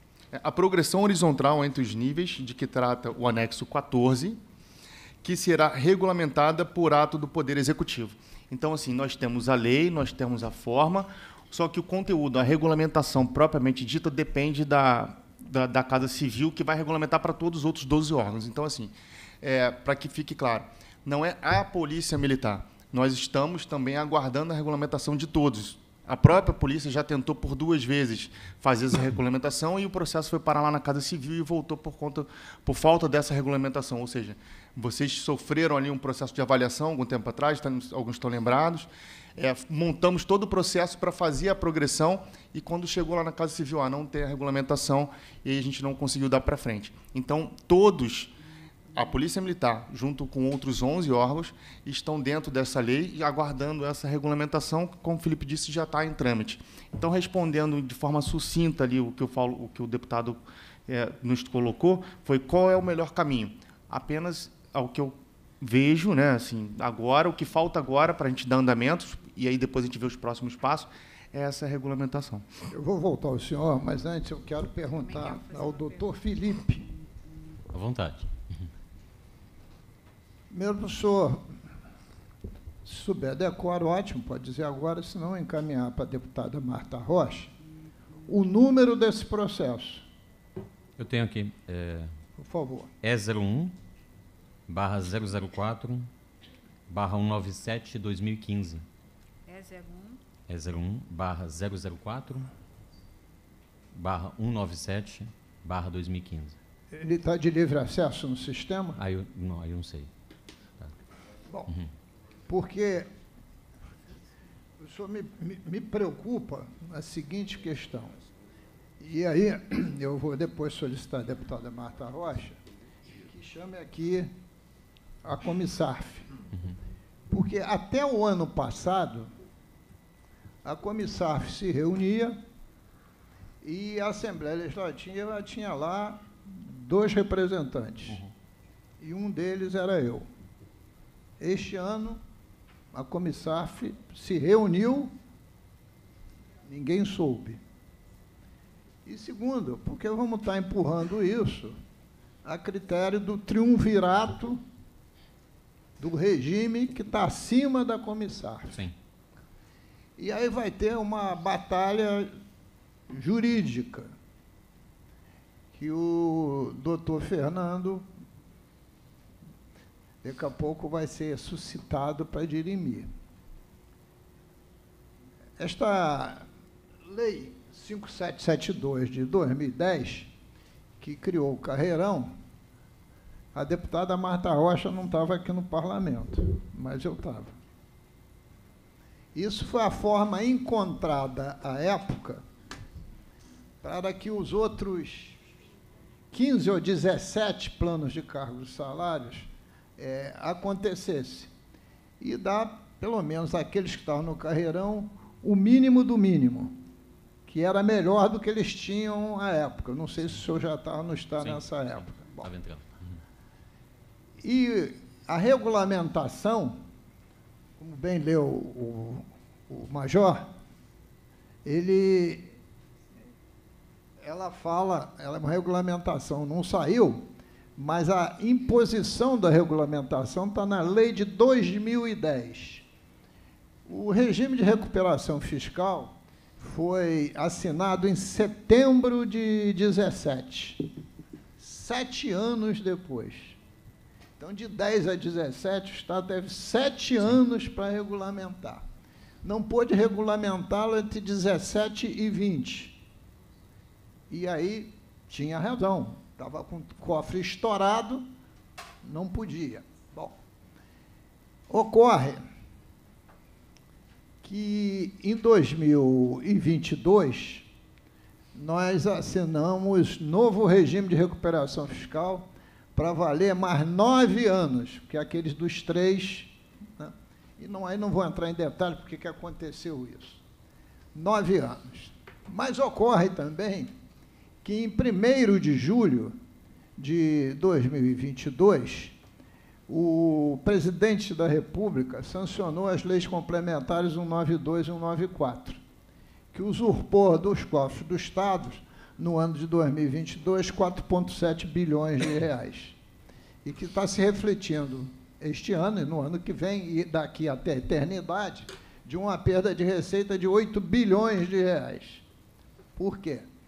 a progressão horizontal entre os níveis de que trata o anexo quatorze, que será regulamentada por ato do Poder Executivo. Então, assim, nós temos a lei, nós temos a forma, só que o conteúdo, a regulamentação propriamente dita, depende da, da, da Casa Civil, que vai regulamentar para todos os outros doze órgãos. Então, assim, é, para que fique claro, não é a Polícia Militar. Nós estamos também aguardando a regulamentação de todos. A própria polícia já tentou por duas vezes fazer essa regulamentação e o processo foi parar lá na Casa Civil e voltou por conta, por falta dessa regulamentação. Ou seja, vocês sofreram ali um processo de avaliação algum tempo atrás, alguns estão lembrados. É, montamos todo o processo para fazer a progressão e quando chegou lá na Casa Civil, ah, não tem a regulamentação e aí a gente não conseguiu dar para frente. Então, todos, a Polícia Militar, junto com outros onze órgãos, estão dentro dessa lei e aguardando essa regulamentação, que, como o Felipe disse, já está em trâmite. Então, respondendo de forma sucinta ali o que eu falo, o que o deputado é, nos colocou, foi qual é o melhor caminho. Apenas ao que eu vejo, né, assim, agora, o que falta agora para a gente dar andamento, e aí depois a gente vê os próximos passos, é essa regulamentação. Eu vou voltar ao senhor, mas antes eu quero perguntar ao doutor Felipe. À vontade. Primeiro, o senhor, se souber decoro, ótimo, pode dizer agora, se não encaminhar para a deputada Marta Rocha, o número desse processo. Eu tenho aqui. É, por favor. É zero um barra zero zero quatro barra cento e noventa e sete dois mil e quinze. É zero um. É zero um barra zero zero quatro barra cento e noventa e sete barra dois mil e quinze. Ele está de livre acesso no sistema? Aí eu não, aí eu não sei. Tá. Bom, Uhum. porque o senhor me, me, me preocupa a seguinte questão. E aí eu vou depois solicitar a deputada Marta Rocha que chame aqui a Comissarf. Uhum. Porque até o ano passado, a Comissarf se reunia e a Assembleia Legislativa tinha lá dois representantes. Uhum. E um deles era eu. Este ano, a Comissarf se reuniu, ninguém soube. E segundo, porque vamos estar empurrando isso a critério do triunvirato do regime que está acima da Comissarf. Sim. E aí vai ter uma batalha jurídica que o doutor Fernando, daqui a pouco, vai ser suscitado para dirimir. Esta lei cinco mil setecentos e setenta e dois de dois mil e dez, que criou o Carreirão, a deputada Marta Rocha não estava aqui no parlamento, mas eu estava. Isso foi a forma encontrada à época para que os outros quinze ou dezessete planos de cargos e salários é, acontecesse. E dar, pelo menos, àqueles que estavam no Carreirão, o mínimo do mínimo, que era melhor do que eles tinham à época. Não sei se o senhor já está ou não está Sim, nessa época. Estava entrando. E a regulamentação, como bem leu o, o Major, ele, ela fala, ela é uma regulamentação, não saiu, mas a imposição da regulamentação está na lei de dois mil e dez. O regime de recuperação fiscal foi assinado em setembro de dezessete, sete anos depois. Então, de dez a dezessete, o Estado teve sete anos para regulamentar. Não pôde regulamentá-lo entre dezessete e vinte. E aí, tinha razão, estava com o cofre estourado, não podia. Bom, ocorre que, em dois mil e vinte e dois, nós assinamos novo regime de recuperação fiscal para valer mais nove anos, que é aqueles dos três, né? E não, aí não vou entrar em detalhe porque que aconteceu isso. Nove anos. Mas ocorre também que, em primeiro de julho de dois mil e vinte e dois, o presidente da República sancionou as leis complementares cento e noventa e dois e cento e noventa e quatro, que usurpou dos cofres do Estado, no ano de dois mil e vinte e dois, quatro vírgula sete bilhões de reais. E que está se refletindo este ano e no ano que vem, e daqui até a eternidade, de uma perda de receita de oito bilhões de reais. Por quê?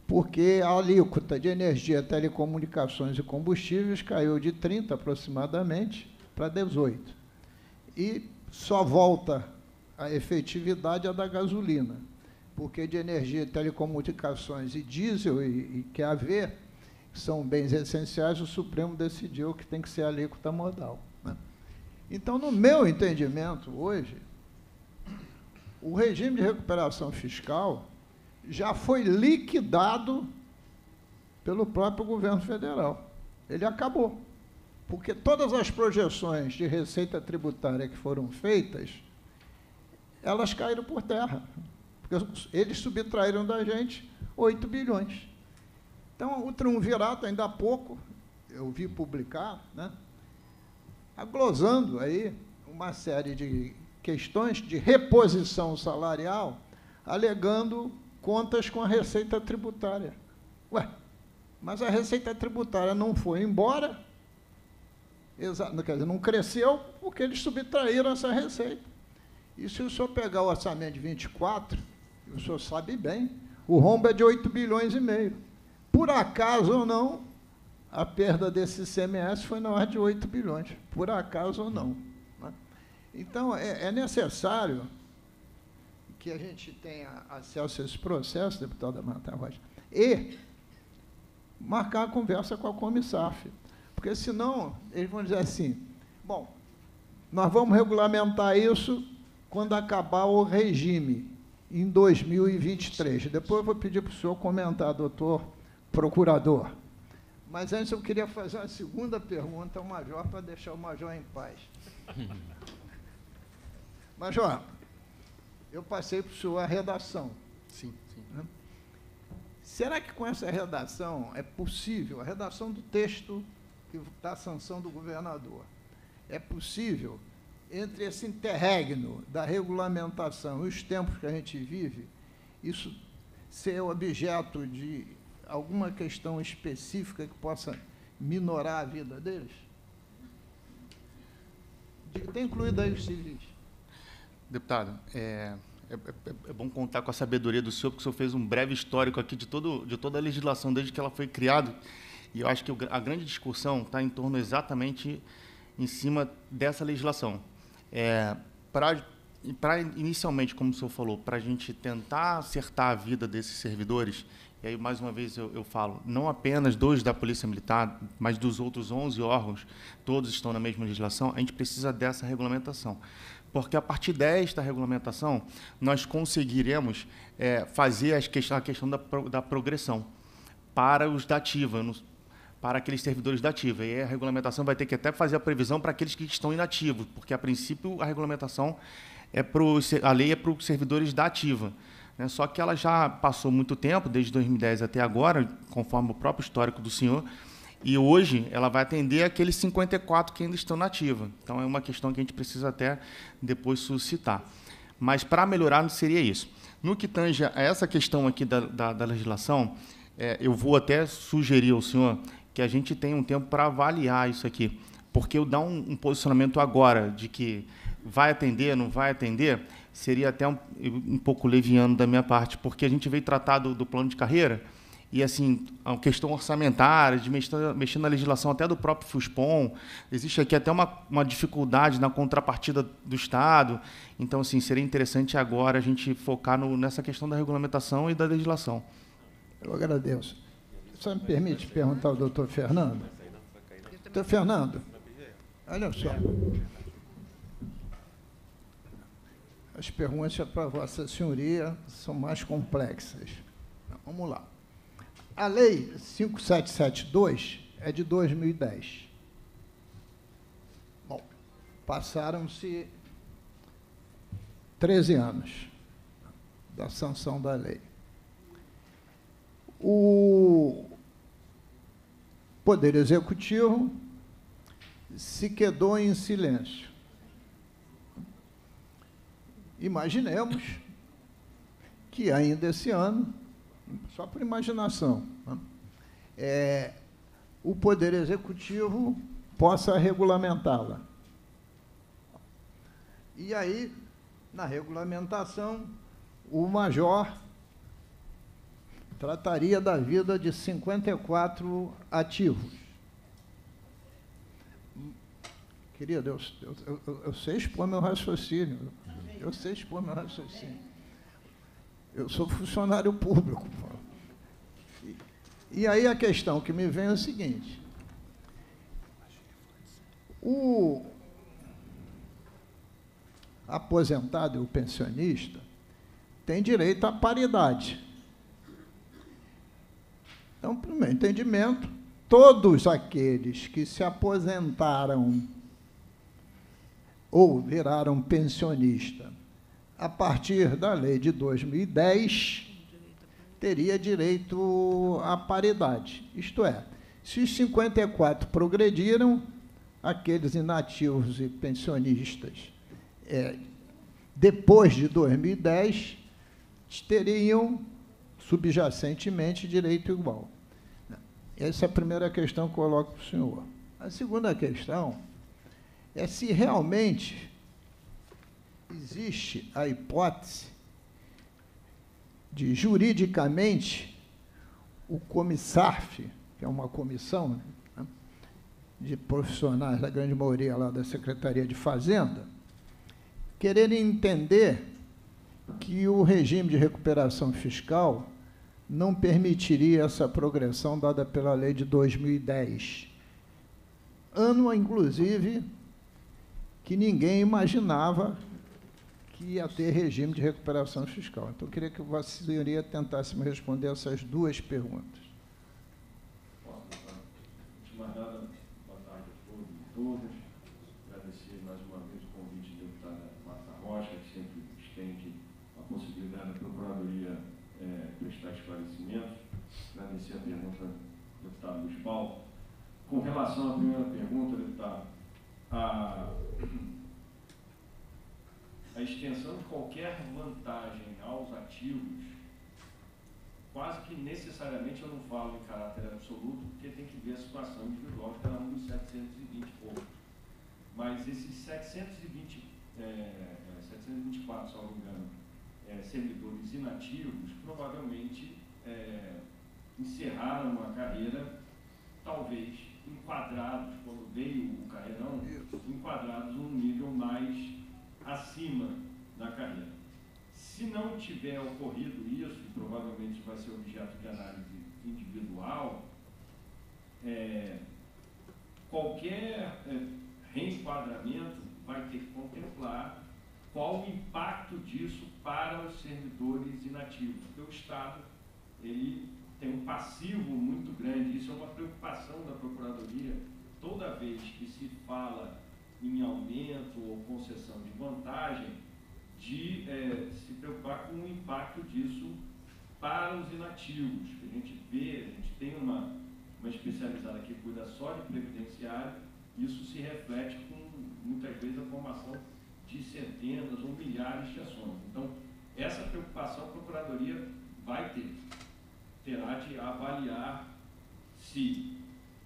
porque a alíquota de energia, telecomunicações e combustíveis caiu de trinta aproximadamente para dezoito. E só volta a efetividade a da gasolina, porque de energia, telecomunicações e diesel e, e Q A V, que são bens essenciais, o Supremo decidiu que tem que ser alíquota modal, né? Então, no meu entendimento, hoje, o regime de recuperação fiscal já foi liquidado pelo próprio governo federal. Ele acabou, porque todas as projeções de receita tributária que foram feitas, elas caíram por terra, porque eles subtraíram da gente oito bilhões. Então, o triunvirato, ainda há pouco, eu vi publicar, né, aglosando aí uma série de questões de reposição salarial, alegando contas com a receita tributária. Ué, mas a receita tributária não foi embora, quer dizer, não cresceu, porque eles subtraíram essa receita. E se o senhor pegar o orçamento de vinte e quatro, o senhor sabe bem, o rombo é de oito bilhões e meio. Por acaso ou não, a perda desse I C M S foi na ordem de oito bilhões, por acaso ou não, né? Então, é, é necessário que a gente tenha acesso a esse processo, deputada Marta Rocha, e marcar a conversa com a Comissaf, porque, senão, eles vão dizer assim, bom, nós vamos regulamentar isso quando acabar o regime, em dois mil e vinte e três. Depois eu vou pedir para o senhor comentar, doutor procurador. Mas antes eu queria fazer uma segunda pergunta ao Major, para deixar o Major em paz. Major, eu passei para o senhor a redação. Sim, sim. Né? Será que com essa redação é possível, a redação do texto que da sanção do governador, é possível, entre esse interregno da regulamentação e os tempos que a gente vive, isso ser objeto de alguma questão específica que possa minorar a vida deles? Tem incluído aí os civis. Deputado, é, é, é, é bom contar com a sabedoria do senhor, porque o senhor fez um breve histórico aqui de, todo, de toda a legislação desde que ela foi criada, e eu acho que a grande discussão está em torno exatamente em cima dessa legislação. É, para, para, inicialmente, como o senhor falou, para a gente tentar acertar a vida desses servidores, e aí, mais uma vez, eu, eu falo, não apenas dos da Polícia Militar, mas dos outros onze órgãos, todos estão na mesma legislação, a gente precisa dessa regulamentação. Porque, a partir desta regulamentação, nós conseguiremos é, fazer as questão, a questão da, da progressão para os da ativa, nos, para aqueles servidores da ativa. E a regulamentação vai ter que até fazer a previsão para aqueles que estão inativos, porque, a princípio, a regulamentação, é pro, a lei é para os servidores da ativa. Né? Só que ela já passou muito tempo, desde dois mil e dez até agora, conforme o próprio histórico do senhor, e hoje ela vai atender aqueles cinquenta e quatro que ainda estão na ativa. Então, é uma questão que a gente precisa até depois suscitar. Mas, para melhorar, não seria isso. No que tange a essa questão aqui da, da, da legislação, é, eu vou até sugerir ao senhor que a gente tenha um tempo para avaliar isso aqui, porque eu dar um, um posicionamento agora de que vai atender, não vai atender, seria até um, um pouco leviano da minha parte, porque a gente veio tratar do, do plano de carreira, e, assim, a questão orçamentária, de mexer, mexer na legislação até do próprio FUSPOM, existe aqui até uma, uma dificuldade na contrapartida do Estado. Então, assim, seria interessante agora a gente focar no, nessa questão da regulamentação e da legislação. Eu agradeço. Só me permite perguntar ao doutor Fernando? Doutor Fernando, olha só. As perguntas para Vossa Senhoria são mais complexas. Vamos lá. A Lei cinco mil setecentos e setenta e dois é de dois mil e dez. Bom, passaram-se treze anos da sanção da lei. O Poder Executivo se quedou em silêncio. Imaginemos que ainda esse ano, só por imaginação, né, é, o Poder Executivo possa regulamentá-la. E aí, na regulamentação, o major trataria da vida de cinquenta e quatro ativos. Querido, eu, eu, eu, eu sei expor meu raciocínio. Eu sei expor meu raciocínio. Eu sou funcionário público. E, e aí a questão que me vem é o seguinte. O aposentado e o pensionista têm direito à paridade. Então, para o meu entendimento, todos aqueles que se aposentaram ou viraram pensionista a partir da lei de dois mil e dez teria direito à paridade. Isto é, se os cinquenta e quatro progrediram, aqueles inativos e pensionistas, é, depois de dois mil e dez, teriam subjacentemente direito igual. Essa é a primeira questão que eu coloco para o senhor. A segunda questão é se realmente existe a hipótese de, juridicamente, o Comissarf, que é uma comissão, né, de profissionais, da grande maioria lá da Secretaria de Fazenda, quererem entender que o regime de recuperação fiscal não permitiria essa progressão dada pela lei de dois mil e dez. Ano, inclusive, que ninguém imaginava que ia ter regime de recuperação fiscal. Então, eu queria que Vossa Senhoria tentasse me responder essas duas perguntas. Antes de mais nada, boa tarde a todos e todas. Agradecer mais uma vez o convite da deputada Marta Rocha, que sempre estende a possibilidade da Procuradoria é, prestar esclarecimentos. Agradecer a pergunta do deputado Luiz Paulo. Com relação à primeira pergunta, deputado, a, a extensão de qualquer vantagem aos ativos, quase que necessariamente eu não falo em caráter absoluto, porque tem que ver a situação individual de cada um dos setecentos e vinte poucos. Mas esses setecentos e vinte, é, setecentos e vinte e quatro, se não me engano, é, servidores inativos, provavelmente é, encerraram a carreira, talvez enquadrados, quando veio o carreirão, enquadrados num nível mais acima da carreira. Se não tiver ocorrido isso, e provavelmente vai ser objeto de análise individual, é, qualquer é, reenquadramento vai ter que contemplar qual o impacto disso para os servidores inativos, porque o Estado ele tem um passivo muito grande. Isso é uma preocupação da Procuradoria toda vez que se fala em aumento ou concessão de vantagem, de é, se preocupar com o impacto disso para os inativos. A gente vê, a gente tem uma, uma especializada que cuida só de previdenciário, isso se reflete com, muitas vezes, a formação de centenas ou milhares de ações. Então, essa preocupação a Procuradoria vai ter. Terá de avaliar se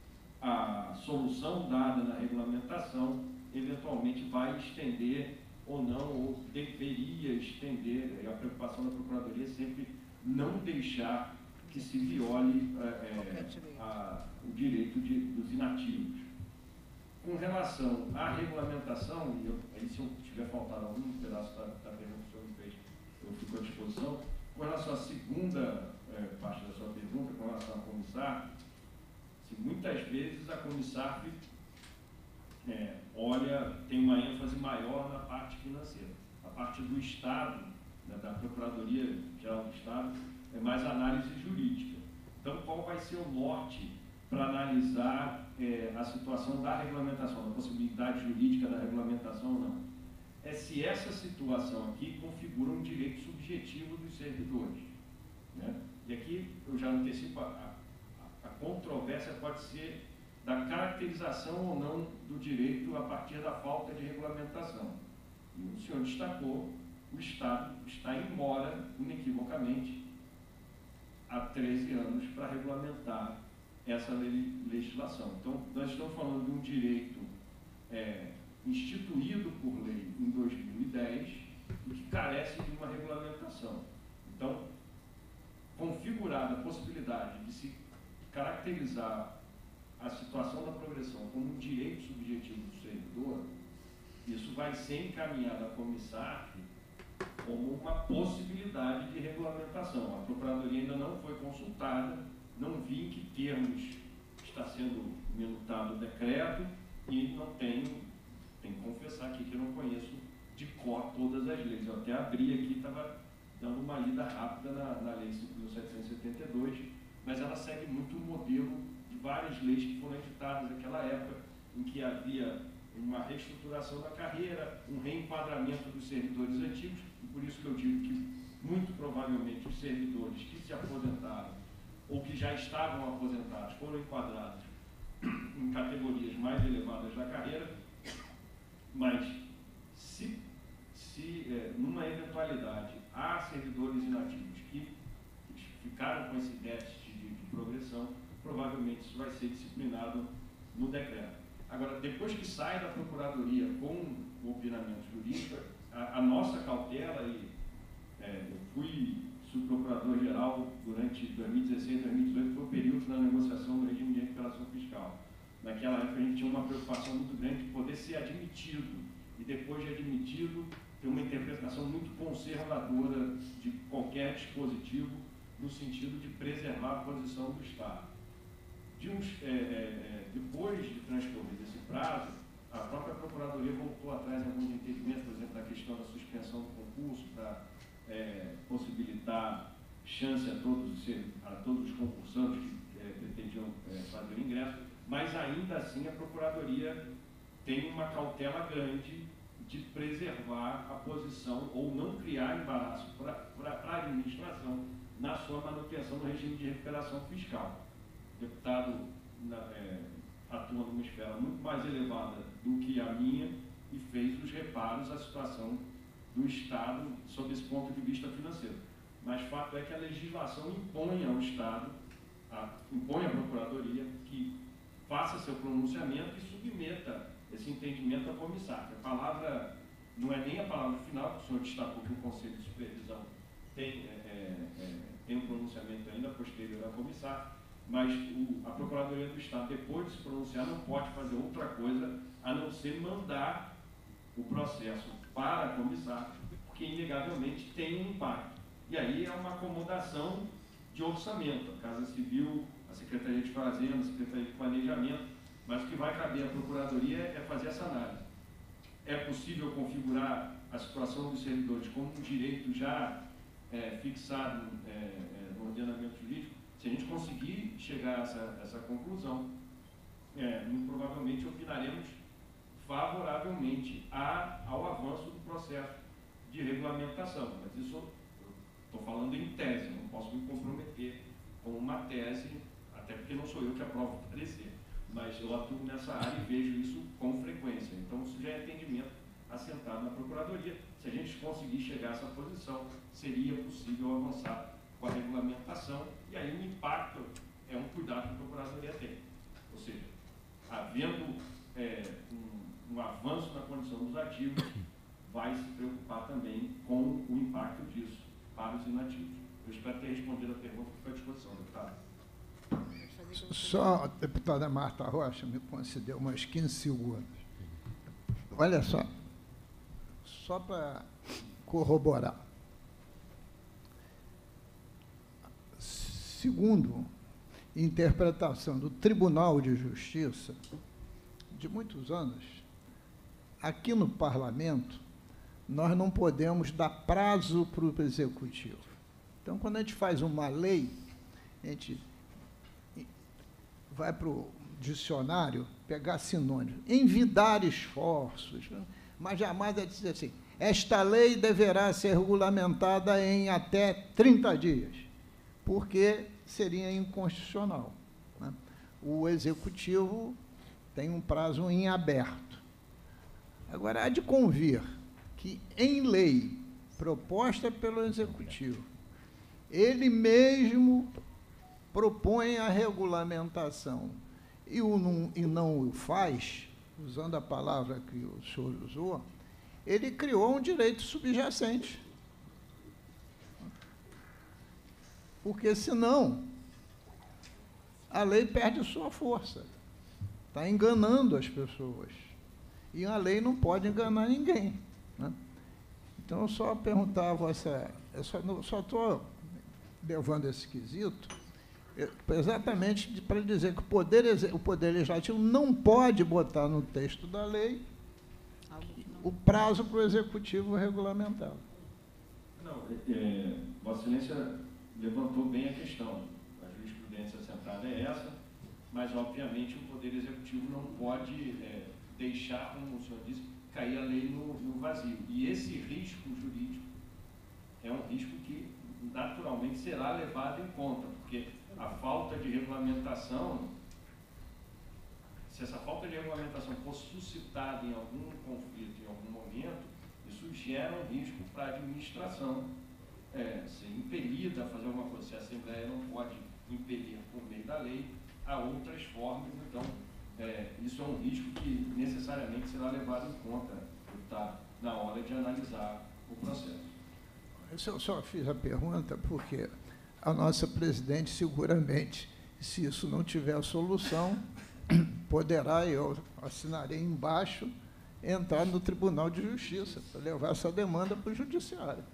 a solução dada na regulamentação eventualmente vai estender ou não, ou deveria estender. A preocupação da Procuradoria é sempre não deixar que se viole é, a, o direito de, dos inativos. Com relação à regulamentação, e eu, aí se eu tiver faltado algum pedaço da, da pergunta que o senhor me fez, eu fico à disposição. Com relação à segunda é, parte da sua pergunta, com relação à Comissarf, se muitas vezes a Comissarf é, olha, tem uma ênfase maior na parte financeira. A parte do Estado, né, da Procuradoria Geral do Estado, é mais análise jurídica. Então, qual vai ser o norte para analisar é, a situação da regulamentação, da possibilidade jurídica da regulamentação ou não? É se essa situação aqui configura um direito subjetivo dos servidores, né? E aqui eu já antecipo, a, a, a controvérsia pode ser da caracterização ou não do direito a partir da falta de regulamentação. E o senhor destacou, o Estado está em mora, inequivocamente, há treze anos para regulamentar essa legislação. Então, nós estamos falando de um direito é, instituído por lei em dois mil e dez e que carece de uma regulamentação. Então, configurada a possibilidade de se caracterizar a situação da progressão como um direito subjetivo do servidor, isso vai ser encaminhado à Comissarf como uma possibilidade de regulamentação. A Procuradoria ainda não foi consultada, não vi em que termos está sendo minutado o decreto e não tenho, tenho que confessar aqui que eu não conheço de cor todas as leis. Eu até abri aqui, estava dando uma lida rápida na, na Lei cinco mil setecentos e setenta e dois, mas ela segue muito o modelo de várias leis que foram editadas naquela época, em que havia uma reestruturação da carreira, um reenquadramento dos servidores antigos, e por isso que eu digo que, muito provavelmente, os servidores que se aposentaram ou que já estavam aposentados foram enquadrados em categorias mais elevadas da carreira, mas se, se é, numa eventualidade há servidores inativos que ficaram com esse déficit de, de progressão, provavelmente isso vai ser disciplinado no decreto. Agora, depois que sai da Procuradoria com o opinamento jurídico, a, a nossa cautela, e é, eu fui subprocurador-geral durante dois mil e dezesseis e dois mil e dezoito, foi o período da negociação do regime de recuperação fiscal. Naquela época, a gente tinha uma preocupação muito grande de poder ser admitido, e depois de admitido, ter uma interpretação muito conservadora de qualquer dispositivo, no sentido de preservar a posição do Estado. De uns, é, é, depois de transcorrido esse prazo, a própria Procuradoria voltou atrás em alguns entendimentos, por exemplo, da questão da suspensão do concurso, para é, possibilitar chance a todos, a todos os concursantes que é, pretendiam é, fazer o ingresso, mas ainda assim a Procuradoria tem uma cautela grande de preservar a posição ou não criar embaraço para a administração na sua manutenção do regime de recuperação fiscal. O deputado na, é, atua numa esfera muito mais elevada do que a minha e fez os reparos à situação do Estado sob esse ponto de vista financeiro. Mas fato é que a legislação impõe ao Estado, a, impõe à Procuradoria que faça seu pronunciamento e submeta esse entendimento à Comissarf. A palavra não é nem a palavra final, que o senhor destacou que o Conselho de Supervisão tem, é, é, tem um pronunciamento ainda posterior à Comissarf, mas o, a Procuradoria do Estado, depois de se pronunciar, não pode fazer outra coisa a não ser mandar o processo para a Comissarf, porque inegavelmente tem um impacto. E aí é uma acomodação de orçamento. A Casa Civil, a Secretaria de Fazenda, a Secretaria de Planejamento, mas o que vai caber à Procuradoria é fazer essa análise. É possível configurar a situação dos servidores como um direito já é, fixado é, é, no ordenamento jurídico? Se a gente conseguir chegar a essa, essa conclusão, é, muito provavelmente opinaremos favoravelmente a, ao avanço do processo de regulamentação. Mas isso estou falando em tese, não posso me comprometer com uma tese, até porque não sou eu que aprovo o parecer, mas eu atuo nessa área e vejo isso com frequência. Então, isso já é entendimento assentado na Procuradoria. Se a gente conseguir chegar a essa posição, seria possível avançar com a regulamentação, e aí o impacto é um cuidado que a Procuradoria tem. Ou seja, havendo é, um, um avanço na condição dos ativos, vai se preocupar também com o impacto disso para os inativos. Eu espero ter respondido a pergunta que foi à disposição, deputado. Só a deputada Marta Rocha me concedeu umas quinze segundos. Olha só, só para corroborar. Segundo interpretação do Tribunal de Justiça, de muitos anos, aqui no Parlamento, nós não podemos dar prazo para o Executivo. Então, quando a gente faz uma lei, a gente vai para o dicionário pegar sinônimo, envidar esforços, mas jamais é dizer assim, esta lei deverá ser regulamentada em até trinta dias, porque seria inconstitucional, né? O Executivo tem um prazo em aberto. Agora, há de convir que, em lei proposta pelo Executivo, ele mesmo propõe a regulamentação e, o não, e não o faz, usando a palavra que o senhor usou, ele criou um direito subjacente. porque, senão, a lei perde sua força. Está enganando as pessoas. E a lei não pode enganar ninguém, né? Então, eu só perguntava essa... Eu só estou levando esse quesito exatamente para dizer que o poder, o poder Legislativo não pode botar no texto da lei o prazo para o Executivo regulamentar. Não, é, Vossa Excelência levantou bem a questão. A jurisprudência assentada é essa, mas, obviamente, o Poder Executivo não pode é, deixar, como o senhor disse, cair a lei no, no vazio. E esse risco jurídico é um risco que, naturalmente, será levado em conta, porque a falta de regulamentação, se essa falta de regulamentação for suscitada em algum conflito, em algum momento, isso gera um risco para a administração é, ser impelida a fazer alguma coisa. Se a Assembleia não pode impelir por meio da lei, há outras formas. Então, é, isso é um risco que necessariamente será levado em conta tá, na hora de analisar o processo. Eu só fiz a pergunta porque a nossa presidente, seguramente, se isso não tiver solução, poderá, eu assinarei embaixo, entrar no Tribunal de Justiça para levar essa demanda para o Judiciário.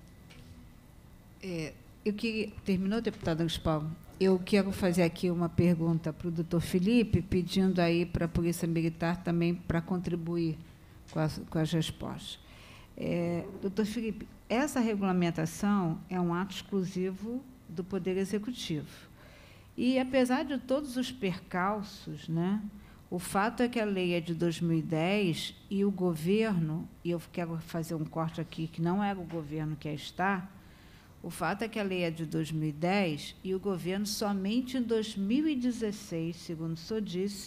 É, eu que, terminou, deputado Agus Paulo? Eu quero fazer aqui uma pergunta para o doutor Felipe, pedindo aí para a Polícia Militar também para contribuir com as, com as respostas. É, doutor Felipe, essa regulamentação é um ato exclusivo do Poder Executivo. E, apesar de todos os percalços, né, o fato é que a lei é de dois mil e dez e o governo, e eu quero fazer um corte aqui, que não era o governo que aí está, o fato é que a lei é de dois mil e dez e o governo somente em dois mil e dezesseis, segundo o senhor disse,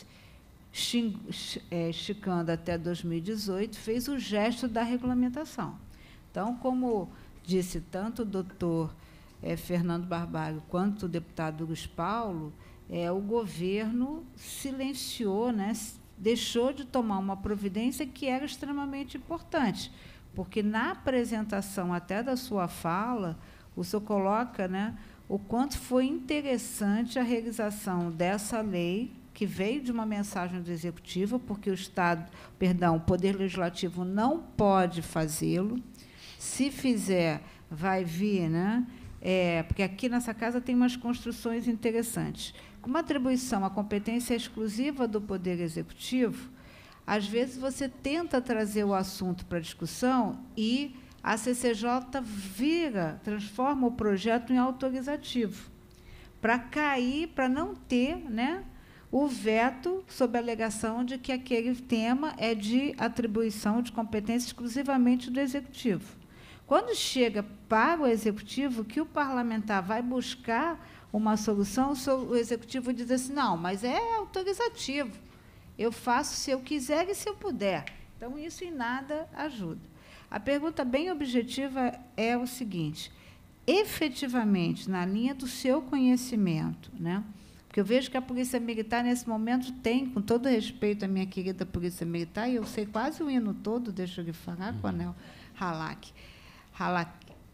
esticando até dois mil e dezoito, fez o gesto da regulamentação. Então, como disse tanto o doutor é, Fernando Barbalho quanto o deputado Agus Paulo, é, o governo silenciou, né, deixou de tomar uma providência que era extremamente importante, porque, na apresentação até da sua fala, o senhor coloca, né, o quanto foi interessante a realização dessa lei, que veio de uma mensagem do Executivo, porque o Estado, perdão, o Poder Legislativo não pode fazê-lo. Se fizer, vai vir, né? É, porque aqui nessa casa tem umas construções interessantes. Com uma atribuição à competência exclusiva do Poder Executivo, às vezes você tenta trazer o assunto para discussão e a C C J vira, transforma o projeto em autorizativo, para cair, para não ter, né, o veto sob a alegação de que aquele tema é de atribuição de competência exclusivamente do Executivo. Quando chega para o Executivo, que o parlamentar vai buscar uma solução, o Executivo diz assim, não, mas é autorizativo, eu faço se eu quiser e se eu puder. Então, isso em nada ajuda. A pergunta bem objetiva é o seguinte, efetivamente, na linha do seu conhecimento, né? Porque eu vejo que a Polícia Militar, nesse momento, tem, com todo respeito à minha querida Polícia Militar, e eu sei quase o hino todo, deixa eu lhe falar, uhum. Coronel Halak. Halak.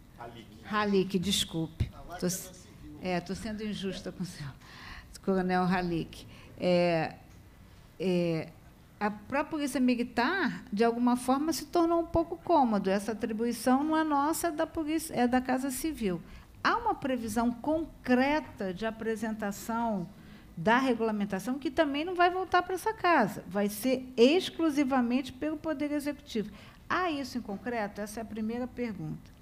Halik, desculpe. Estou é, sendo injusta com o senhor. Coronel Halik. É, é, a própria Polícia Militar, de alguma forma, se tornou um pouco cômodo. Essa atribuição não é nossa, é da, polícia, é da Casa Civil. Há uma previsão concreta de apresentação da regulamentação que também não vai voltar para essa casa, vai ser exclusivamente pelo Poder Executivo. Há isso em concreto? Essa é a primeira pergunta.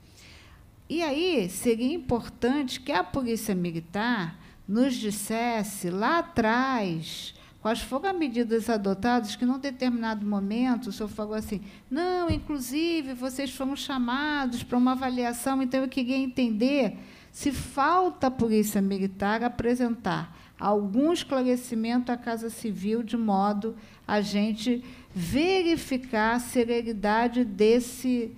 E aí seria importante que a Polícia Militar nos dissesse, lá atrás, quais foram as medidas adotadas, que, num determinado momento, o senhor falou assim, não, inclusive, vocês foram chamados para uma avaliação, então eu queria entender se falta a Polícia Militar apresentar algum esclarecimento à Casa Civil, de modo a gente verificar a celeridade desse,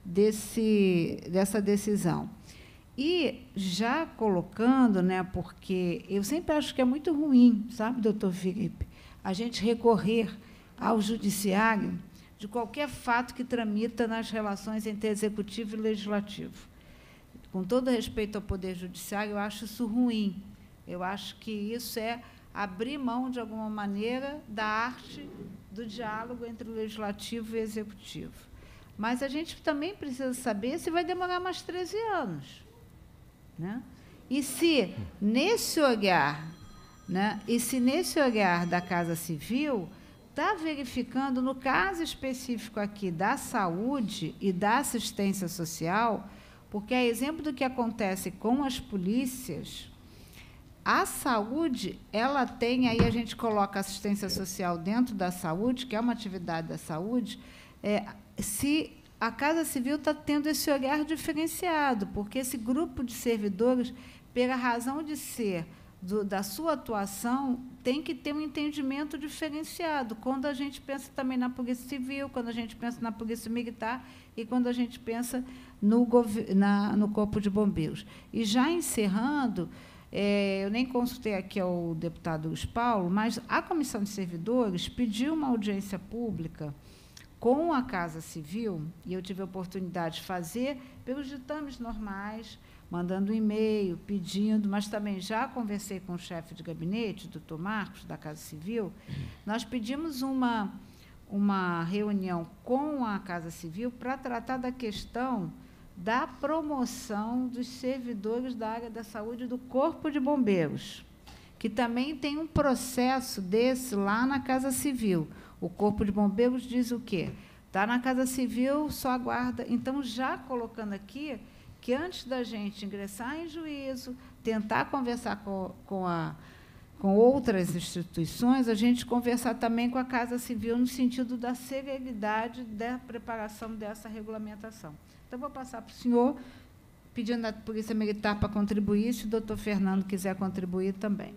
desse, dessa decisão. E, já colocando, né, porque eu sempre acho que é muito ruim, sabe, doutor Felipe, a gente recorrer ao judiciário de qualquer fato que tramita nas relações entre executivo e legislativo. com todo respeito ao Poder Judiciário, eu acho isso ruim. Eu acho que isso é abrir mão, de alguma maneira, da arte do diálogo entre o Legislativo e o Executivo. Mas a gente também precisa saber se vai demorar mais treze anos. Né? E se, nesse olhar, né, e se nesse olhar da Casa Civil, está verificando, no caso específico aqui da saúde e da assistência social, porque é exemplo do que acontece com as polícias. A saúde, ela tem, aí a gente coloca assistência social dentro da saúde, que é uma atividade da saúde, é, se a Casa Civil está tendo esse olhar diferenciado, porque esse grupo de servidores, pela razão de ser do, da sua atuação, tem que ter um entendimento diferenciado, quando a gente pensa também na Polícia Civil, quando a gente pensa na Polícia Militar e quando a gente pensa no, na, no Corpo de Bombeiros. E, já encerrando, É, eu nem consultei aqui ao deputado Luiz Paulo, mas a Comissão de Servidores pediu uma audiência pública com a Casa Civil, e eu tive a oportunidade de fazer pelos ditames normais, mandando um e-mail, pedindo, mas também já conversei com o chefe de gabinete, o doutor Marcos, da Casa Civil. Nós pedimos uma, uma reunião com a Casa Civil para tratar da questão da promoção dos servidores da área da saúde do Corpo de Bombeiros, que também tem um processo desse lá na Casa Civil. O Corpo de Bombeiros diz o quê? Está na Casa Civil, só aguarda. Então, já colocando aqui, que antes da gente ingressar em juízo, tentar conversar com, com, a, com outras instituições, a gente conversar também com a Casa Civil no sentido da celeridade da preparação dessa regulamentação. Então, vou passar para o senhor, pedindo à Polícia Militar para contribuir, se o doutor Fernando quiser contribuir também.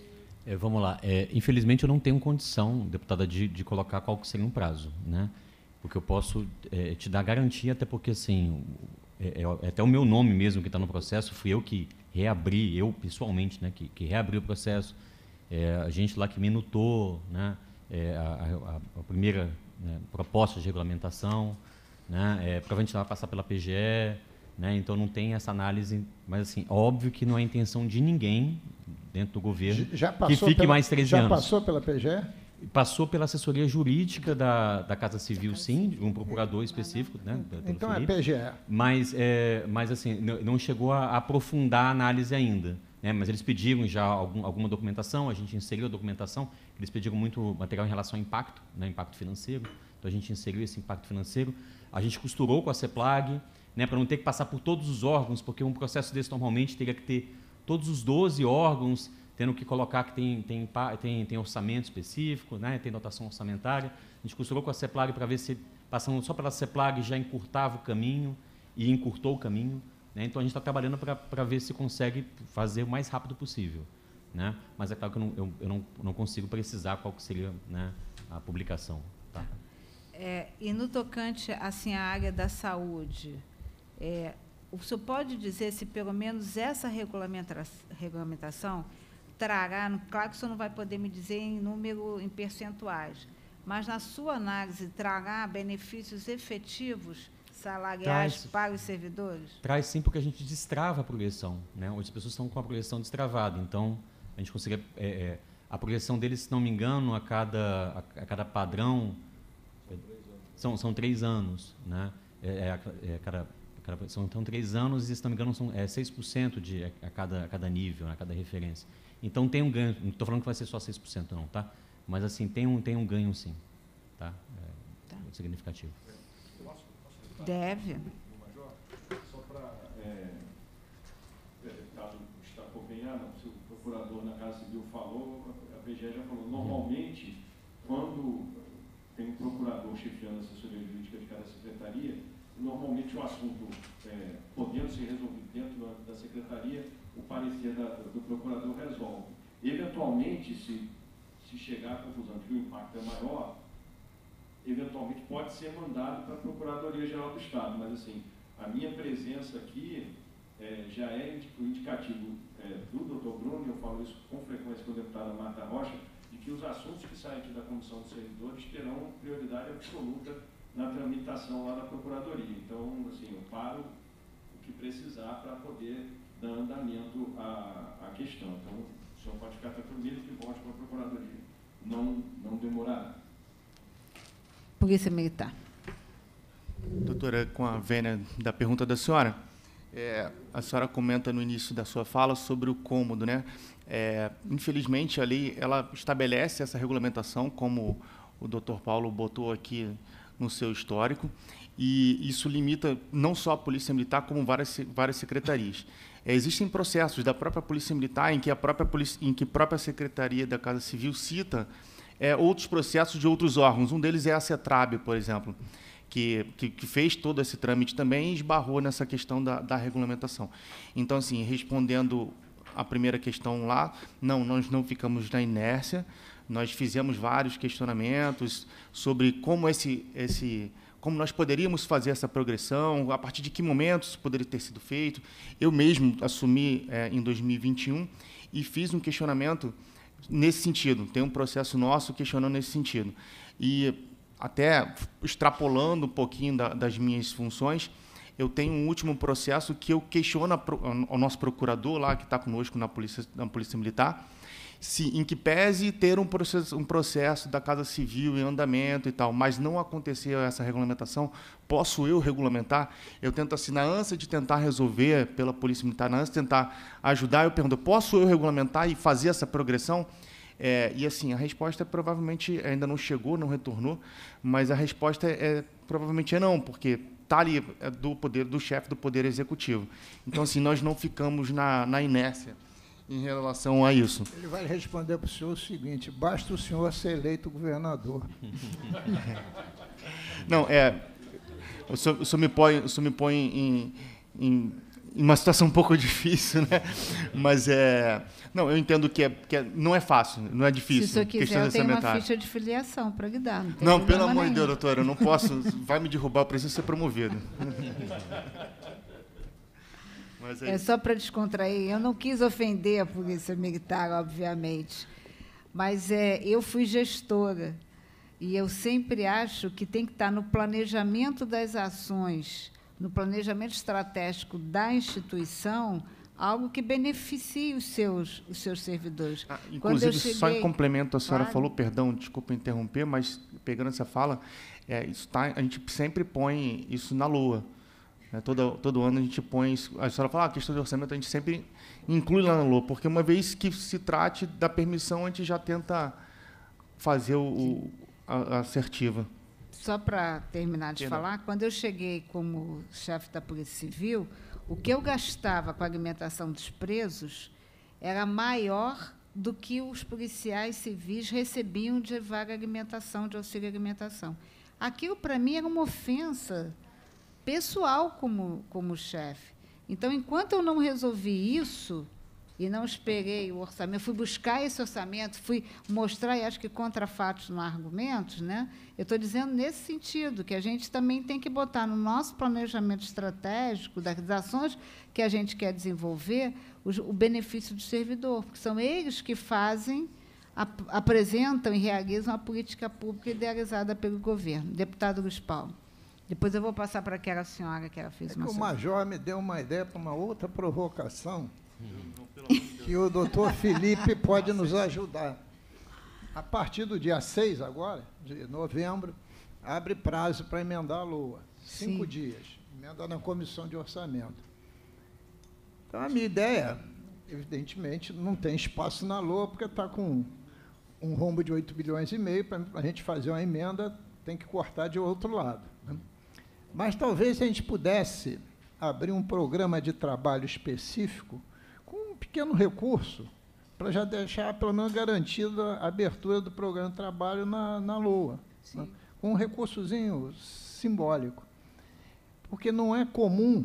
É, vamos lá. É, infelizmente, eu não tenho condição, deputada, de, de colocar qual que seria um prazo, né? Porque eu posso é, te dar garantia, até porque, assim, é, é até o meu nome mesmo que está no processo, fui eu que reabri, eu pessoalmente, né, que, que reabri o processo, é, a gente lá que minutou, né, é, a, a, a primeira, né, proposta de regulamentação, né, é, provavelmente ela vai passar pela P G E, né, então não tem essa análise, mas assim, óbvio que não é a intenção de ninguém dentro do governo já que fique pela, mais treze já anos. Já passou pela P G E? Passou pela assessoria jurídica da, da Casa Civil, sim, de um procurador específico, né? Então Felipe, é P G E. Mas, é, mas assim, não chegou a aprofundar a análise ainda, né? Mas eles pediram já algum, alguma documentação, a gente inseriu a documentação, eles pediram muito material em relação ao impacto, né? Impacto financeiro, então a gente inseriu esse impacto financeiro, a gente costurou com a CEPLAG, né? Para não ter que passar por todos os órgãos, porque um processo desse normalmente teria que ter todos os doze órgãos, tendo que colocar que tem, tem, tem, tem orçamento específico, né? Tem dotação orçamentária. A gente costurou com a CEPLAG para ver se, passando só pela CEPLAG, já encurtava o caminho, e encurtou o caminho, né? Então, a gente está trabalhando para ver se consegue fazer o mais rápido possível, né? Mas é claro que eu não, eu, eu não, não consigo precisar qual que seria, né, a publicação. Tá? É, e no tocante assim, à área da saúde, é, o senhor pode dizer se, pelo menos, essa regulamenta regulamentação trará, claro que o senhor não vai poder me dizer em número, em percentuais, mas, na sua análise, trará benefícios efetivos salariais traz, para os servidores? Traz sim, porque a gente destrava a progressão, né? Hoje as pessoas estão com a progressão destravada, então a gente consegue, é, é, a progressão deles, se não me engano, a cada, a, a cada padrão, são, são três anos, né? É, é, é, cada, cada, são então, três anos e, se não me engano, são é, seis por cento de, a, cada, a cada nível, a cada referência. Então, tem um ganho, não estou falando que vai ser só seis por cento, não, tá? Mas, assim, tem um, tem um ganho, sim, tá? É, tá. Muito significativo. Deve. Só para, é, caso destacou bem, ah, não, se o procurador na Casa Civil falou, a P G E já falou, normalmente, quando tem um procurador chefiando a assessoria jurídica de cada secretaria, normalmente o assunto, é, podendo ser resolvido dentro da, da secretaria, o parecer da, do procurador resolve. Eventualmente, se, se chegar à conclusão de que o impacto é maior, eventualmente pode ser mandado para a Procuradoria-Geral do Estado, mas, assim, a minha presença aqui é, já é o indicativo é, do doutor Bruno, eu falo isso com frequência com a deputada Marta Rocha, de que os assuntos que saem aqui da Comissão dos Servidores terão prioridade absoluta na tramitação lá da Procuradoria. Então, assim, eu paro o que precisar para poder dar andamento à, à questão. Então, o senhor pode ficar tranquilo que volte para a Procuradoria. Não, não demorará. Polícia Militar. Doutora, com a vênia da pergunta da senhora, é, a senhora comenta no início da sua fala sobre o cômodo, né? É, infelizmente, a lei ela estabelece essa regulamentação, como o doutor Paulo botou aqui no seu histórico, e isso limita não só a Polícia Militar, como várias, várias secretarias. É, existem processos da própria Polícia Militar em que a própria, polícia, em que a própria Secretaria da Casa Civil cita é, outros processos de outros órgãos. Um deles é a CETRAB, por exemplo, que, que, que fez todo esse trâmite também e esbarrou nessa questão da, da regulamentação. Então, assim, respondendo a primeira questão lá, não, nós não ficamos na inércia, nós fizemos vários questionamentos sobre como, esse, esse, como nós poderíamos fazer essa progressão, a partir de que momento isso poderia ter sido feito. Eu mesmo assumi é, em dois mil e vinte e um e fiz um questionamento nesse sentido, tem um processo nosso questionando nesse sentido. E até extrapolando um pouquinho da, das minhas funções, eu tenho um último processo que eu questiono ao nosso procurador lá, que está conosco na Polícia, na Polícia Militar, se, em que pese ter um processo, um processo da Casa Civil em andamento e tal, mas não aconteceu essa regulamentação, posso eu regulamentar? Eu tento, assim, na ânsia de tentar resolver pela Polícia Militar, na ânsia de tentar ajudar, eu pergunto, posso eu regulamentar e fazer essa progressão? É, e, assim, a resposta é, provavelmente ainda não chegou, não retornou, mas a resposta é, é provavelmente é não, porque está ali é do poder do chefe do Poder Executivo. Então, assim, nós não ficamos na, na inércia em relação a isso. Ele vai responder para o senhor o seguinte: basta o senhor ser eleito governador. Não, é... O senhor, o senhor me põe, o senhor me põe em, em, em uma situação um pouco difícil, né? Mas é... Não, eu entendo que, é, que é, não é fácil, não é difícil. Se o senhor quiser, eu tenho uma ficha de filiação para lhe dar. Não, não pelo amor de Deus, doutora, eu não posso... Vai me derrubar, eu preciso ser promovido. Mas é, é só para descontrair. Eu não quis ofender a Polícia Militar, obviamente, mas é, eu fui gestora e eu sempre acho que tem que estar no planejamento das ações, no planejamento estratégico da instituição, algo que beneficie os seus, os seus servidores. Ah, inclusive, cheguei... só em complemento, a senhora claro. falou, perdão, desculpa interromper, mas pegando essa fala, é, isso tá, a gente sempre põe isso na lua. Né? Todo, todo ano a gente põe isso. A senhora fala, ah, a questão de orçamento a gente sempre inclui lá na lua, porque uma vez que se trate da permissão, a gente já tenta fazer o, o, a, a assertiva. Só para terminar de Perdão. falar, quando eu cheguei como chefe da Polícia Civil, o que eu gastava com a alimentação dos presos era maior do que os policiais civis recebiam de vaga alimentação, de auxílio alimentação. Aquilo, para mim, era uma ofensa pessoal como, como chefe. Então, enquanto eu não resolvi isso, e não esperei o orçamento, fui buscar esse orçamento, fui mostrar, e acho que contra fatos não há argumentos, né? Eu estou dizendo nesse sentido, que a gente também tem que botar no nosso planejamento estratégico, das ações que a gente quer desenvolver, o, o benefício do servidor, porque são eles que fazem, ap, apresentam e realizam a política pública idealizada pelo governo. Deputado Luiz Paulo. Depois eu vou passar para aquela senhora que ela fez é uma... que o Major me deu uma ideia para uma outra provocação, que o doutor Felipe pode nos ajudar. A partir do dia seis, agora, de novembro, abre prazo para emendar a LOA. Cinco Sim. dias. Emenda na comissão de orçamento. Então, a minha ideia, evidentemente, não tem espaço na LOA, porque está com um rombo de oito bilhões e meio, para a gente fazer uma emenda, tem que cortar de outro lado. Né? Mas talvez a gente pudesse abrir um programa de trabalho específico com um pequeno recurso, para já deixar, pelo menos, garantida a abertura do programa de trabalho na, na LOA, né? Com um recursozinho simbólico. Porque não é comum,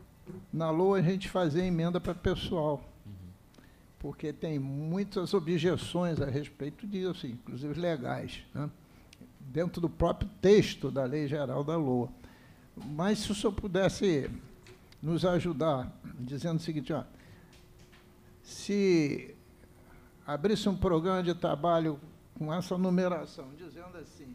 na LOA, a gente fazer emenda para pessoal, uhum. porque tem muitas objeções a respeito disso, inclusive legais, né? Dentro do próprio texto da Lei Geral da LOA. Mas, se o senhor pudesse nos ajudar, dizendo o seguinte, ó, se abrisse um programa de trabalho com essa numeração, dizendo assim,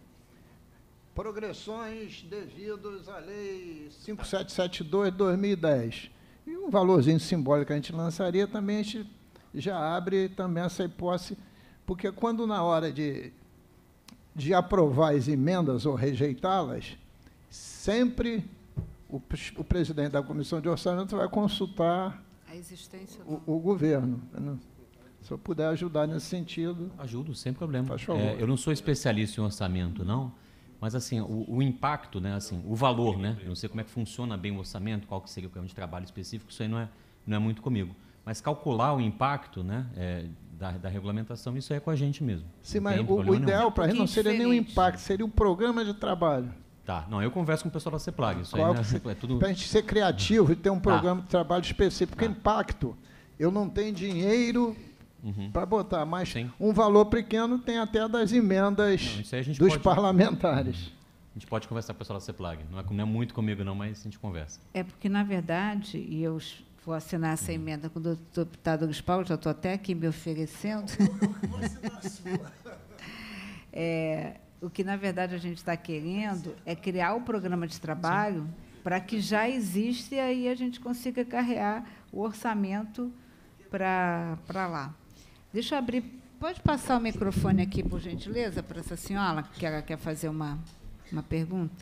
progressões devidas à Lei cinco mil setecentos e setenta e dois de dois mil e dez, E um valorzinho simbólico que a gente lançaria, também a gente já abre também essa hipótese, porque quando na hora de, de aprovar as emendas ou rejeitá-las, sempre o, o presidente da Comissão de Orçamento vai consultar a existência o, o governo. Né? Se eu puder ajudar nesse sentido... Ajudo, sem problema. Faz favor. É, eu não sou especialista em orçamento, não, mas assim, o, o impacto, né, assim, o valor, né, eu não sei como é que funciona bem o orçamento, qual que seria o programa de trabalho específico, isso aí não é, não é muito comigo. Mas calcular o impacto, né, é, da, da regulamentação, isso aí é com a gente mesmo. Sim, mas o, o ideal para a gente não seria nenhum impacto, seria um programa de trabalho. Tá, não, eu converso com o pessoal da CEPLAG, isso Qual, aí né, é tudo... Para a gente ser criativo e ter um programa tá. de trabalho específico. Porque tá. impacto, eu não tenho dinheiro uhum. para botar, mas Sim. um valor pequeno tem até das emendas não, dos pode, parlamentares. A gente pode conversar com o pessoal da CEPLAG, não é, não é muito comigo não, mas a gente conversa. É porque, na verdade, e eu vou assinar essa emenda com o deputado Luiz Paulo, já estou até aqui me oferecendo. é, o que, na verdade, a gente está querendo é criar o programa de trabalho para que já exista e aí a gente consiga carregar o orçamento para lá. Deixa eu abrir... Pode passar o microfone aqui, por gentileza, para essa senhora, que ela quer fazer uma, uma pergunta?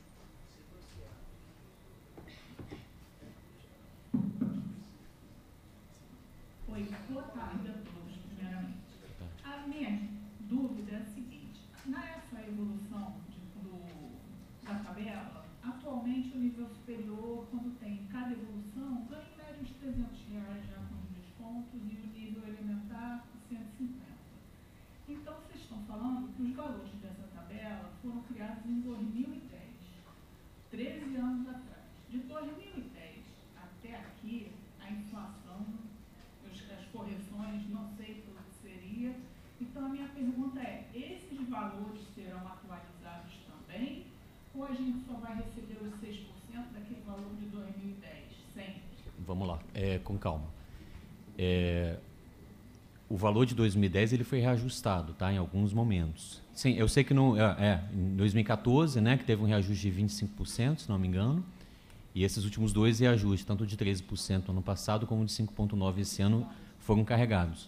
Oi, boa tarde a todos, primeiramente. A minha dúvida é a seguinte: nessa evolução de, do, da tabela, atualmente o nível superior, quando tem cada evolução, ganha em média uns trezentos reais já com os descontos e o nível elementar cento e cinquenta. Então, vocês estão falando que os valores dessa tabela foram criados em dois mil e dez, treze anos atrás. De dois mil e dez até aqui, a inflação, as correções, não sei o que seria. Então, a minha pergunta é, esses valores serão atualizados também? Ou a gente só vai receber os seis por cento daquele valor de dois mil e dez, sempre? Vamos lá, é, com calma. É, o valor de dois mil e dez ele foi reajustado, tá, em alguns momentos. Sim, eu sei que no, é, é, em dois mil e quatorze, né, que teve um reajuste de vinte e cinco por cento, se não me engano, e esses últimos dois reajustes, tanto de treze por cento no ano passado como de cinco vírgula nove por cento esse ano, foram carregados.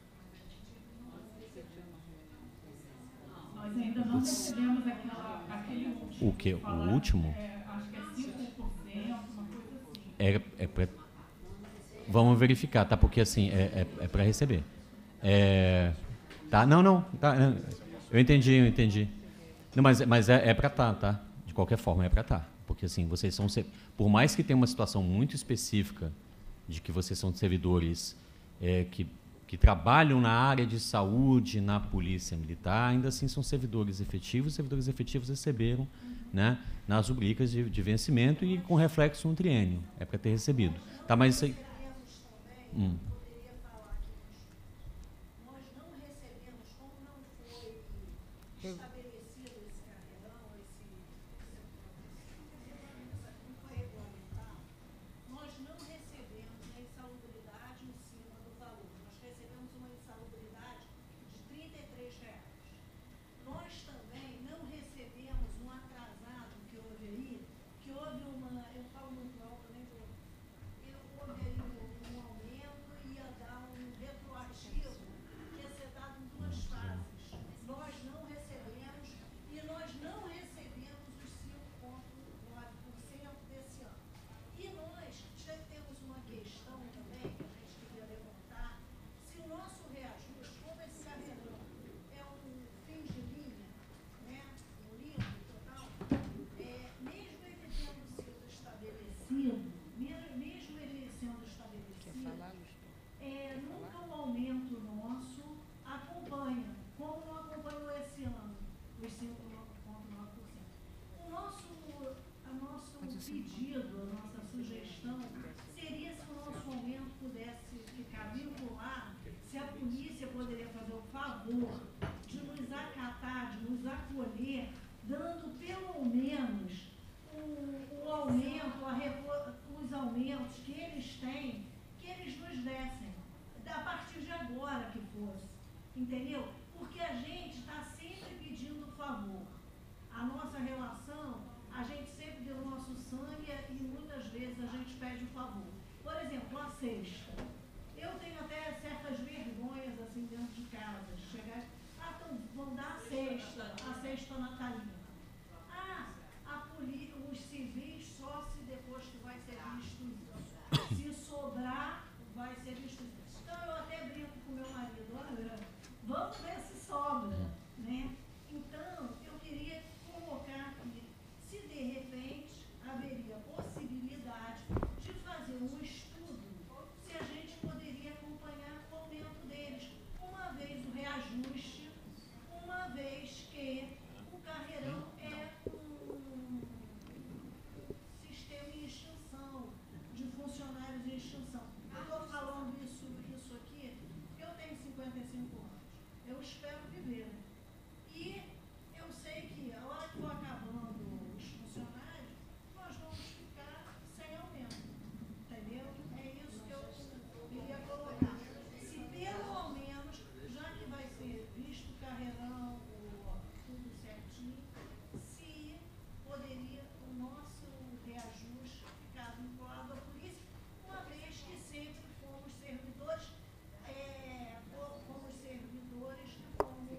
Nós ainda não recebemos aquela, aquele último. O que? Que fala, o último? É, acho que é cinco por cento, uma coisa assim. É, é pra, vamos verificar, tá? Porque assim, é, é, é para receber. É, tá? Não, não. Tá, eu entendi, eu entendi. Não, mas mas é, é para estar, tá, tá? De qualquer forma, é para estar. Tá. Porque assim, vocês são... Por mais que tenha uma situação muito específica de que vocês são servidores é, que, que trabalham na área de saúde, na polícia militar, ainda assim são servidores efetivos. Os servidores efetivos receberam, né, nas rubricas de, de vencimento e com reflexo no triênio. É para ter recebido. Tá, mas isso aí... Hum. de nos acatar, de nos acolher, dando pelo menos o, o aumento, a repo, os aumentos que eles têm, que eles nos dessem, a partir de agora que fosse, entendeu? Porque a gente está sempre pedindo favor. A nossa relação, a gente sempre deu o nosso sangue e muitas vezes a gente pede o favor. cesta. Eu tenho até certas vergonhas, assim, dentro de casa, de chegar, ah, então, vão dar a cesta, a cesta natalina. Ah, a poli os civis só se depois que vai ser visto, se sobrar, vai ser visto. Então, eu até brinco com meu marido, olha, vamos ver se sobra, né? Então, eu queria colocar aqui, se de repente haveria possibilidade de fazer um estudo, se a gente poderia acompanhar o aumento deles, uma vez o reajuste, uma vez que o Carreirão é um sistema em extinção, de funcionários em extinção. Eu estou falando isso, isso aqui, porque eu tenho cinquenta e cinco anos. Eu espero viver. E eu sei que a hora que for acabando os funcionários, nós vamos ficar sem aumento. Entendeu? É isso que eu queria colocar. Se pelo menos, já que vai ser visto o Carreirão, tudo certinho, se poderia o nosso reajuste ficar vinculado à polícia, uma vez que sempre fomos servidores, é, fomos servidores, fomos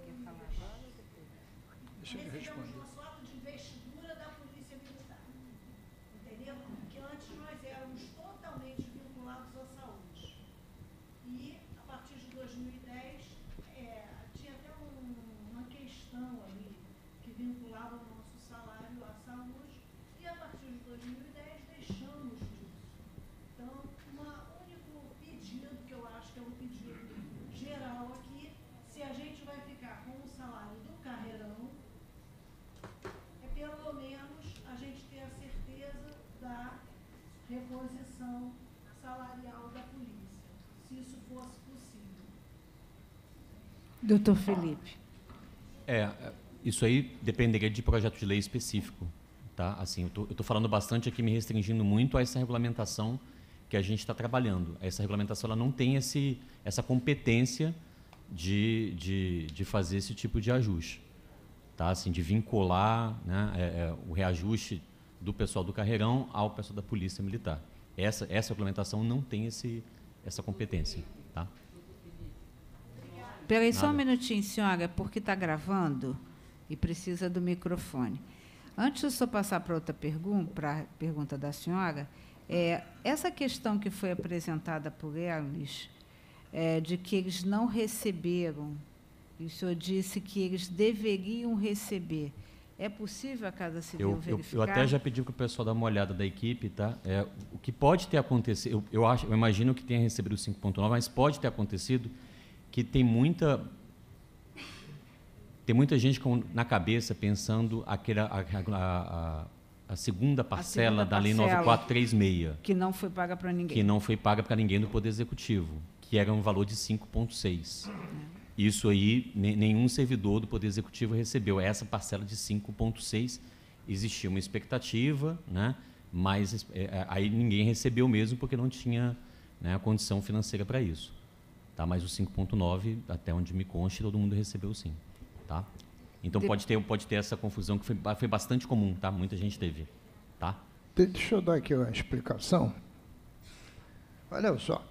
Deixa eu recebemos responder. uma sorte de investidura da Polícia Militar. Entendeu? Porque antes nós éramos totalmente vinculados à saúde. E, a partir de dois mil e dez, é, tinha até um, uma questão ali que vinculava o nosso salário à saúde, e a partir de dois mil e dez deixamos disso. Então, um único pedido, que eu acho que é um pedido geral aqui, se a gente vai ficar com o salário do Carreirão, é pelo menos a gente ter a certeza da reposição salarial da polícia, se isso fosse possível. Doutor Felipe. É, isso aí dependeria de projeto de lei específico, tá? Assim, eu estou falando bastante aqui, me restringindo muito a essa regulamentação que a gente está trabalhando. Essa regulamentação ela não tem esse, essa competência de, de, de fazer esse tipo de ajuste, tá? Assim, de vincular, né, é, é, o reajuste do pessoal do Carreirão ao pessoal da Polícia Militar. Essa, essa regulamentação não tem esse, essa competência, tá? Espera aí só um Nada. minutinho, senhora, porque está gravando e precisa do microfone. Antes de eu só passar para outra pergunta, para a pergunta da senhora, é, essa questão que foi apresentada por eles, é, de que eles não receberam, e o senhor disse que eles deveriam receber, é possível a Casa Civil Eu, eu, verificar? eu até já pedi para o pessoal dar uma olhada da equipe, tá? É, o que pode ter acontecido, eu, eu, acho, eu imagino que tenha recebido o cinco ponto nove, mas pode ter acontecido que tem muita tem muita gente com, na cabeça pensando aquela, a, a, a, a segunda parcela segunda da Lei parcela. nove mil quatrocentos e trinta e seis, Que não foi paga para ninguém. que não foi paga para ninguém do Poder Executivo, que era um valor de cinco ponto seis. Isso aí, ne, nenhum servidor do Poder Executivo recebeu. Essa parcela de cinco ponto seis, existia uma expectativa, né? Mas é, aí ninguém recebeu mesmo porque não tinha, né, a condição financeira para isso. Tá? Mas o cinco ponto nove, até onde me conste, todo mundo recebeu sim. Tá? Então De- pode ter, pode ter essa confusão, que foi, ba- foi bastante comum, tá? Muita gente teve. Tá? De- Deixa eu dar aqui uma explicação. Olha só.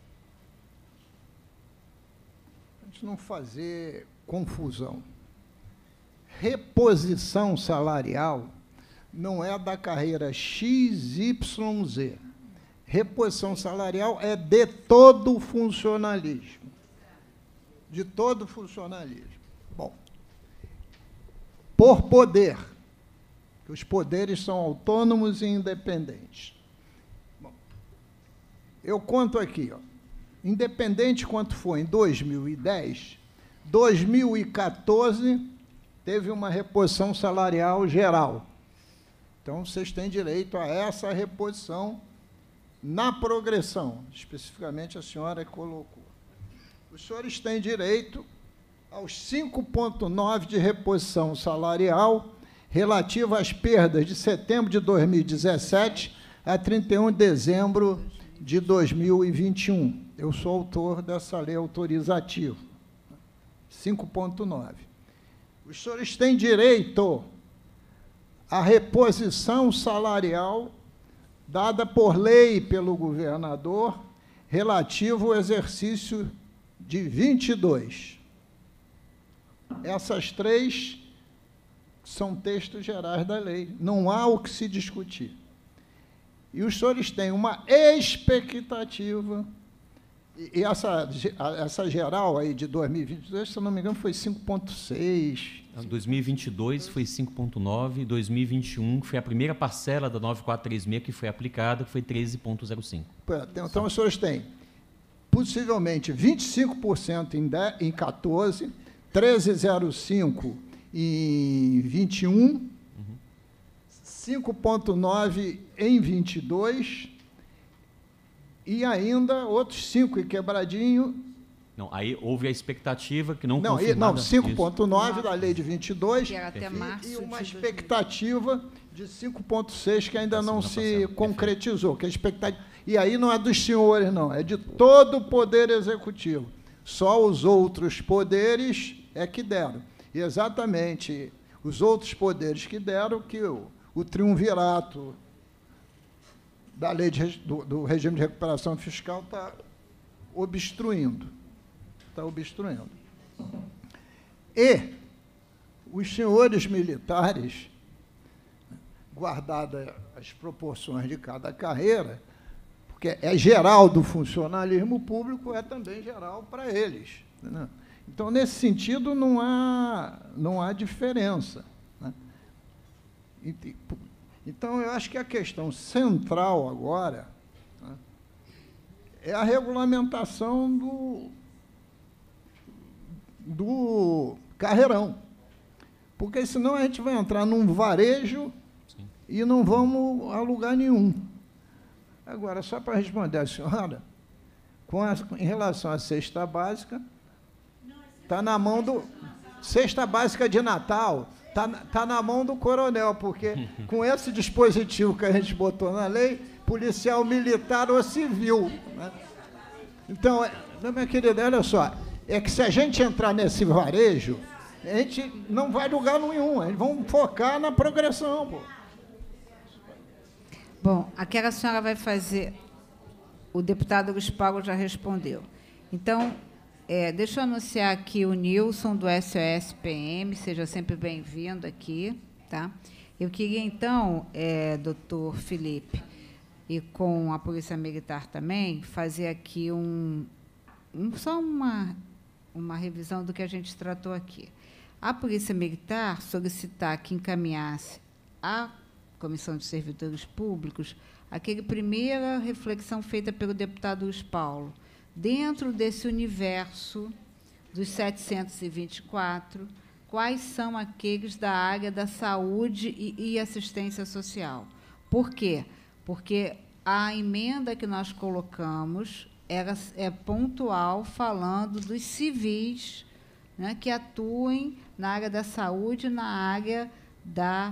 A gente não fazer confusão. Reposição salarial não é da carreira X Y Z. Reposição salarial é de todo o funcionalismo. De todo o funcionalismo. Bom, por poder, que os poderes são autônomos e independentes. Bom, eu conto aqui, ó, independente quanto foi em dois mil e dez, dois mil e quatorze teve uma reposição salarial geral. Então, vocês têm direito a essa reposição na progressão, especificamente a senhora colocou. Os senhores têm direito aos cinco ponto nove de reposição salarial relativa às perdas de setembro de dois mil e dezessete a trinta e um de dezembro de dois mil e vinte e um. Eu sou autor dessa lei autorizativa. cinco ponto nove. Os senhores têm direito à reposição salarial dada por lei pelo governador relativo ao exercício de vinte e dois. Essas três são textos gerais da lei, não há o que se discutir. E os senhores têm uma expectativa, e essa, essa geral aí de dois mil e vinte e dois, se eu não me engano, foi cinco ponto seis. dois mil e vinte e dois foi cinco ponto nove, dois mil e vinte e um, que foi a primeira parcela da nove quatro três seis que foi aplicada, que foi treze ponto zero cinco. Então, os senhores têm, possivelmente, vinte e cinco por cento em, dez, em quatorze, treze vírgula zero cinco em vinte e um, uhum. cinco ponto nove em vinte e dois, e ainda outros cinco em quebradinho. Não, aí houve a expectativa que não Não, confirmada. não cinco ponto nove da lei de vinte e dois, que era até março e, e uma de expectativa de cinco ponto seis que ainda não se parcela. concretizou. Que a expectativa, e aí não é dos senhores, não, é de todo o Poder Executivo. Só os outros poderes é que deram. E exatamente os outros poderes que deram, que o, o triunvirato da lei de, do, do regime de recuperação fiscal está obstruindo. Está obstruindo. E os senhores militares, guardadas as proporções de cada carreira, porque é geral do funcionalismo público, é também geral para eles. Entendeu? Então, nesse sentido, não há, não há diferença. Né? Então, eu acho que a questão central agora, né, é a regulamentação do, do carreirão. Porque, senão, a gente vai entrar num varejo Sim. e não vamos a lugar nenhum. Agora, só para responder a senhora, com a, em relação à cesta básica, está na mão do... Cesta básica de Natal, está tá na mão do coronel, porque com esse dispositivo que a gente botou na lei, policial militar ou civil. Né? Então, minha querida, olha só, é que se a gente entrar nesse varejo, a gente não vai lugar nenhum, eles vão focar na progressão. Pô. Bom, aqui a senhora vai fazer... O deputado Luiz Paulo já respondeu. Então, é, deixa eu anunciar aqui o Nilson, do S O S P M, seja sempre bem-vindo aqui. Tá? Eu queria, então, é, doutor Felipe, e com a Polícia Militar também, fazer aqui um, um, só uma, uma revisão do que a gente tratou aqui. A Polícia Militar solicitar que encaminhasse a Comissão de Servidores Públicos aquela primeira reflexão feita pelo deputado Luiz Paulo, dentro desse universo dos setecentos e vinte e quatro, quais são aqueles da área da saúde e, e assistência social. Por quê? Porque a emenda que nós colocamos era, é pontual, falando dos civis, né, que atuem na área da saúde e na área da,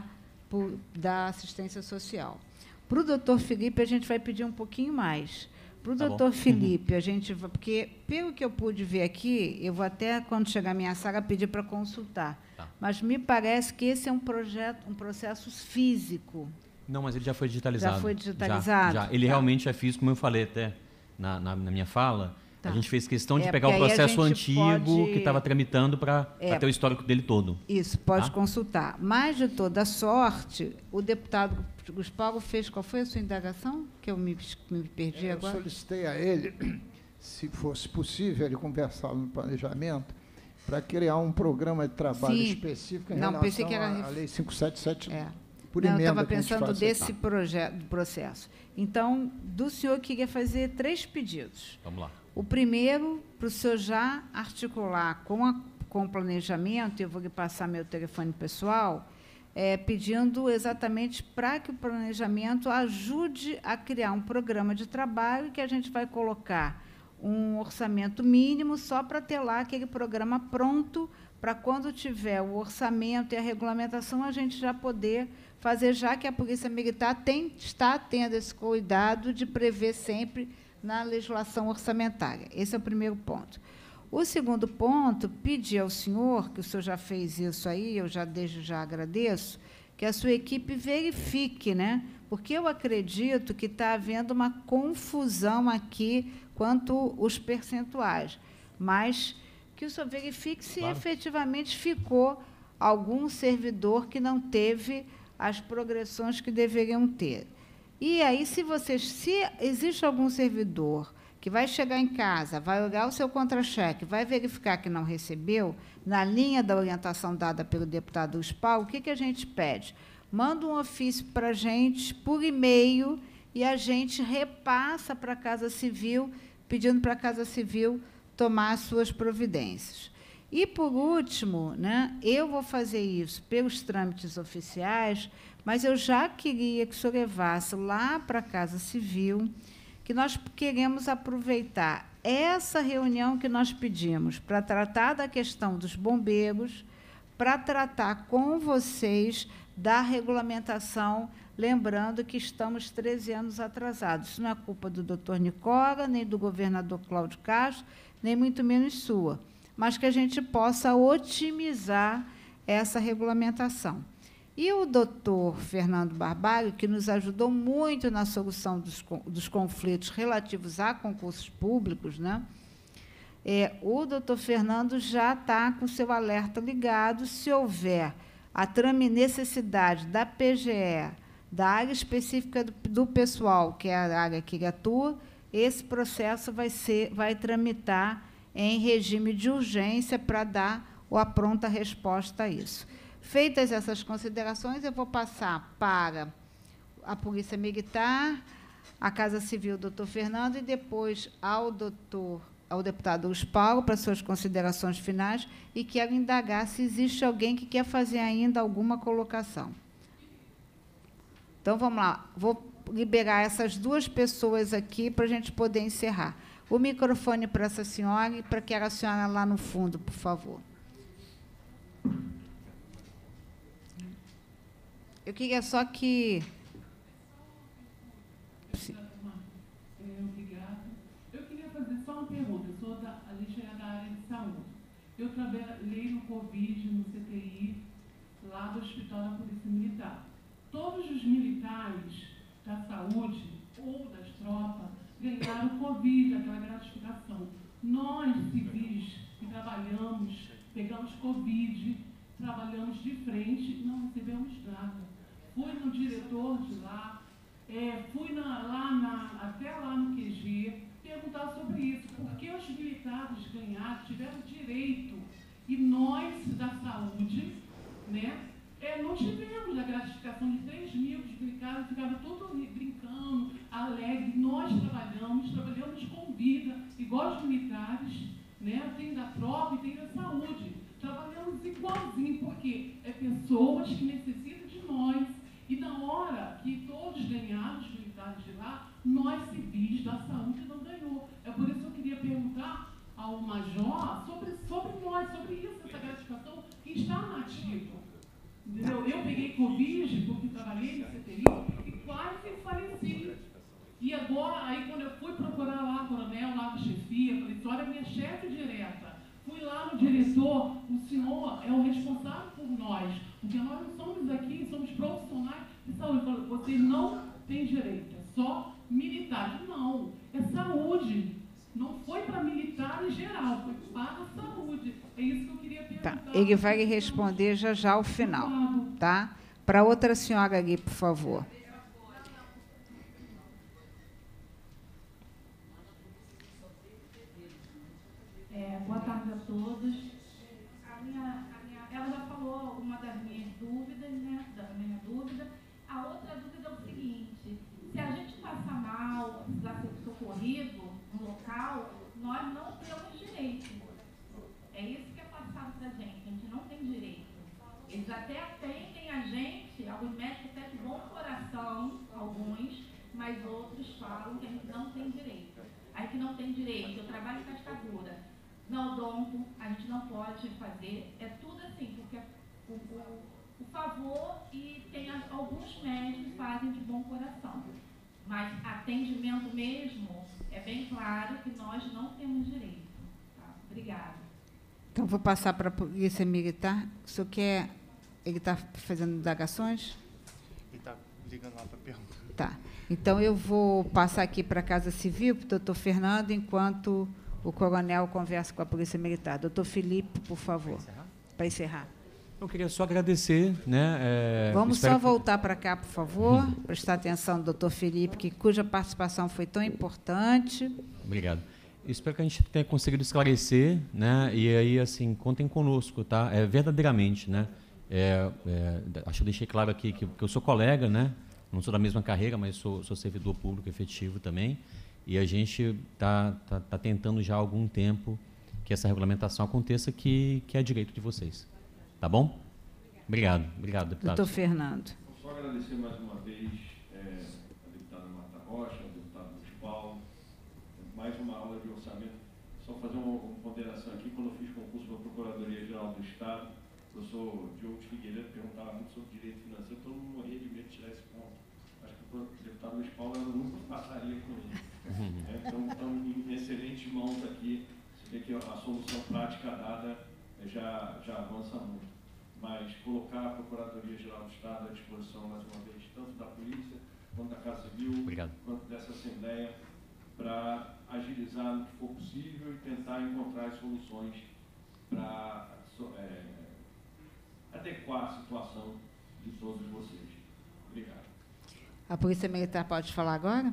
da assistência social. Para o doutor Felipe, a gente vai pedir um pouquinho mais. Para o Tá doutor bom. Felipe, a gente vai, porque, pelo que eu pude ver aqui, eu vou até, quando chegar a minha sala, pedir para consultar. Tá. Mas me parece que esse é um projeto, um processo físico. Não, mas ele já foi digitalizado. Já foi digitalizado? Já, já. Ele Tá. realmente é físico, como eu falei até na, na, na minha fala. Tá. A gente fez questão de É, pegar o porque aí a processo gente antigo pode- que estava tramitando para É. ter o histórico dele todo. Isso, pode Tá. consultar. Mas, de toda sorte, o deputado Luiz Paulo fez... Qual foi a sua indagação? Que eu me, me perdi Eu agora. solicitei a ele, se fosse possível, ele conversar no planejamento, para criar um programa de trabalho Sim. específico em Não, relação pensei que era à ref- à Lei cinco mil setecentos e setenta e nove. É. Por Não, eu emenda estava que a gente pensando faz, desse tá. projeto, do processo. Então, do senhor, eu queria fazer três pedidos. Vamos lá. O primeiro, para o senhor já articular com, a, com o planejamento, eu vou lhe passar meu telefone pessoal, é, pedindo exatamente para que o planejamento ajude a criar um programa de trabalho que a gente vai colocar um orçamento mínimo só para ter lá aquele programa pronto, para quando tiver o orçamento e a regulamentação, a gente já poder fazer, já que a Polícia Militar tem, está tendo esse cuidado de prever sempre na legislação orçamentária. Esse é o primeiro ponto. O segundo ponto, pedir ao senhor, que o senhor já fez isso aí, eu já desde já agradeço, que a sua equipe verifique, né? porque eu acredito que está havendo uma confusão aqui quanto os percentuais, mas que o senhor verifique se Claro. efetivamente ficou algum servidor que não teve as progressões que deveriam ter. E aí, se vocês, se existe algum servidor que vai chegar em casa, vai olhar o seu contra-cheque, vai verificar que não recebeu, na linha da orientação dada pelo deputado Luiz Paulo, o que, que a gente pede? Manda um ofício para a gente por e-mail e a gente repassa para a Casa Civil, pedindo para a Casa Civil tomar as suas providências. E, por último, né, eu vou fazer isso pelos trâmites oficiais, mas eu já queria que o senhor levasse lá para a Casa Civil, que nós queremos aproveitar essa reunião que nós pedimos para tratar da questão dos bombeiros, para tratar com vocês da regulamentação, lembrando que estamos treze anos atrasados. Isso não é culpa do doutor Nicola, nem do governador Cláudio Castro, nem muito menos sua, mas que a gente possa otimizar essa regulamentação. E o doutor Fernando Barbalho, que nos ajudou muito na solução dos, dos conflitos relativos a concursos públicos, né? É, o doutor Fernando já está com o seu alerta ligado. Se houver a trami- necessidade da P G E, da área específica do, do pessoal, que é a área que ele atua, esse processo vai, ser, vai tramitar em regime de urgência para dar a pronta resposta a isso. Feitas essas considerações, eu vou passar para a Polícia Militar, a Casa Civil, doutor Fernando, e depois ao doutor, ao deputado Luiz Paulo, para suas considerações finais, e quero indagar se existe alguém que quer fazer ainda alguma colocação. Então, vamos lá. Vou liberar essas duas pessoas aqui para a gente poder encerrar. O microfone para essa senhora e para aquela senhora lá no fundo, por favor. Eu queria só que... Obrigada. Eu queria fazer só uma pergunta. Eu sou da, a gente é da área de saúde. Eu trabalhei no Covid, no C T I, lá do Hospital da Polícia Militar. Todos os militares da saúde ou das tropas ganharam Covid, aquela gratificação. Nós, civis, que trabalhamos, pegamos Covid, trabalhamos de frente, não recebemos nada. Fui no diretor de lá, é, fui na, lá na, até lá no Q G, perguntar sobre isso. Por que os militares ganharam, tiveram direito, e nós, da saúde, né, é, não tivemos a gratificação de três mil, os militares ficaram todos brincando, alegre. Nós trabalhamos, trabalhamos com vida, igual os militares, né, tem da tropa e tem da saúde. Trabalhamos igualzinho, porque é pessoas que necessitam de nós. E na hora que todos ganharam, os militares de lá, nós, civis da saúde, não ganhou. É por isso que eu queria perguntar ao major sobre, sobre nós, sobre isso, essa gratificação que está na ativa. Entendeu? Eu peguei Covid, porque trabalhei no C T I, e quase faleci. E agora, aí quando eu fui procurar lá, coronel, lá com chefia, falei, olha, minha chefe direta. Fui lá no diretor, o senhor é o responsável por nós, porque nós não somos aqui, somos profissionais de saúde. Falei, você não tem direito, é só militar. Não, é saúde. Não foi para militar em geral, foi para a saúde. É isso que eu queria perguntar. Tá, ele vai responder já já ao final, tá? Para outra senhora ali, por favor. É, boa tarde a todos. A minha, a minha, ela já falou uma das minhas dúvidas, né? Da minha dúvida. A outra dúvida é o seguinte: se a gente passar mal, precisar ser socorrido no local, nós não temos direito. É isso que é passado para a gente. A gente não tem direito. Eles até atendem a gente, alguns médicos até de bom coração, alguns, mas outros falam que a gente não tem direito. Aí que não tem direito, eu trabalho em cascadura. Não, odonto, a gente não pode fazer, é tudo assim, porque o, o, o favor e tem a, alguns médicos que fazem de bom coração. Mas atendimento mesmo, é bem claro que nós não temos direito. Tá? Obrigada. Então, vou passar para a Polícia Militar. O senhor quer... Ele está fazendo indagações? Ele está ligando lá para perguntar. Tá. Então, eu vou passar aqui para a Casa Civil, para o doutor Fernando, enquanto o coronel conversa com a Polícia Militar. Doutor Felipe, por favor, para encerrar. Eu queria só agradecer. Né, é, Vamos só que... voltar para cá, por favor, prestar atenção no doutor Felipe, que, cuja participação foi tão importante. Obrigado. Eu espero que a gente tenha conseguido esclarecer, né, e aí, assim, contem conosco, tá? É, verdadeiramente, né? É, é, acho que eu deixei claro aqui que, que eu sou colega, né? Não sou da mesma carreira, mas sou, sou servidor público efetivo também. E a gente está tá, tá tentando já há algum tempo que essa regulamentação aconteça, que, que é direito de vocês. Tá bom? Obrigado. Obrigado, deputado. Doutor Fernando. Vou só agradecer mais uma vez é, a deputada Marta Rocha, ao deputado Luiz Paulo. Mais uma aula de orçamento. Só fazer uma, uma ponderação aqui. Quando eu fiz concurso para a Procuradoria-Geral do Estado, o professor Diogo Figueiredo perguntava muito sobre direito financeiro, todo mundo morria de medo de tirar esse ponto. Acho que o deputado Luiz Paulo era o único que passaria com ele. É, então, estão em excelentes mãos aqui. Você vê que a solução prática dada já, já avança muito. Mas colocar a Procuradoria-Geral do Estado à disposição, mais uma vez, tanto da Polícia, quanto da Casa Civil, Obrigado. quanto dessa Assembleia, para agilizar no que for possível e tentar encontrar as soluções para é, adequar a situação de todos vocês. Obrigado. A Polícia Militar pode falar agora?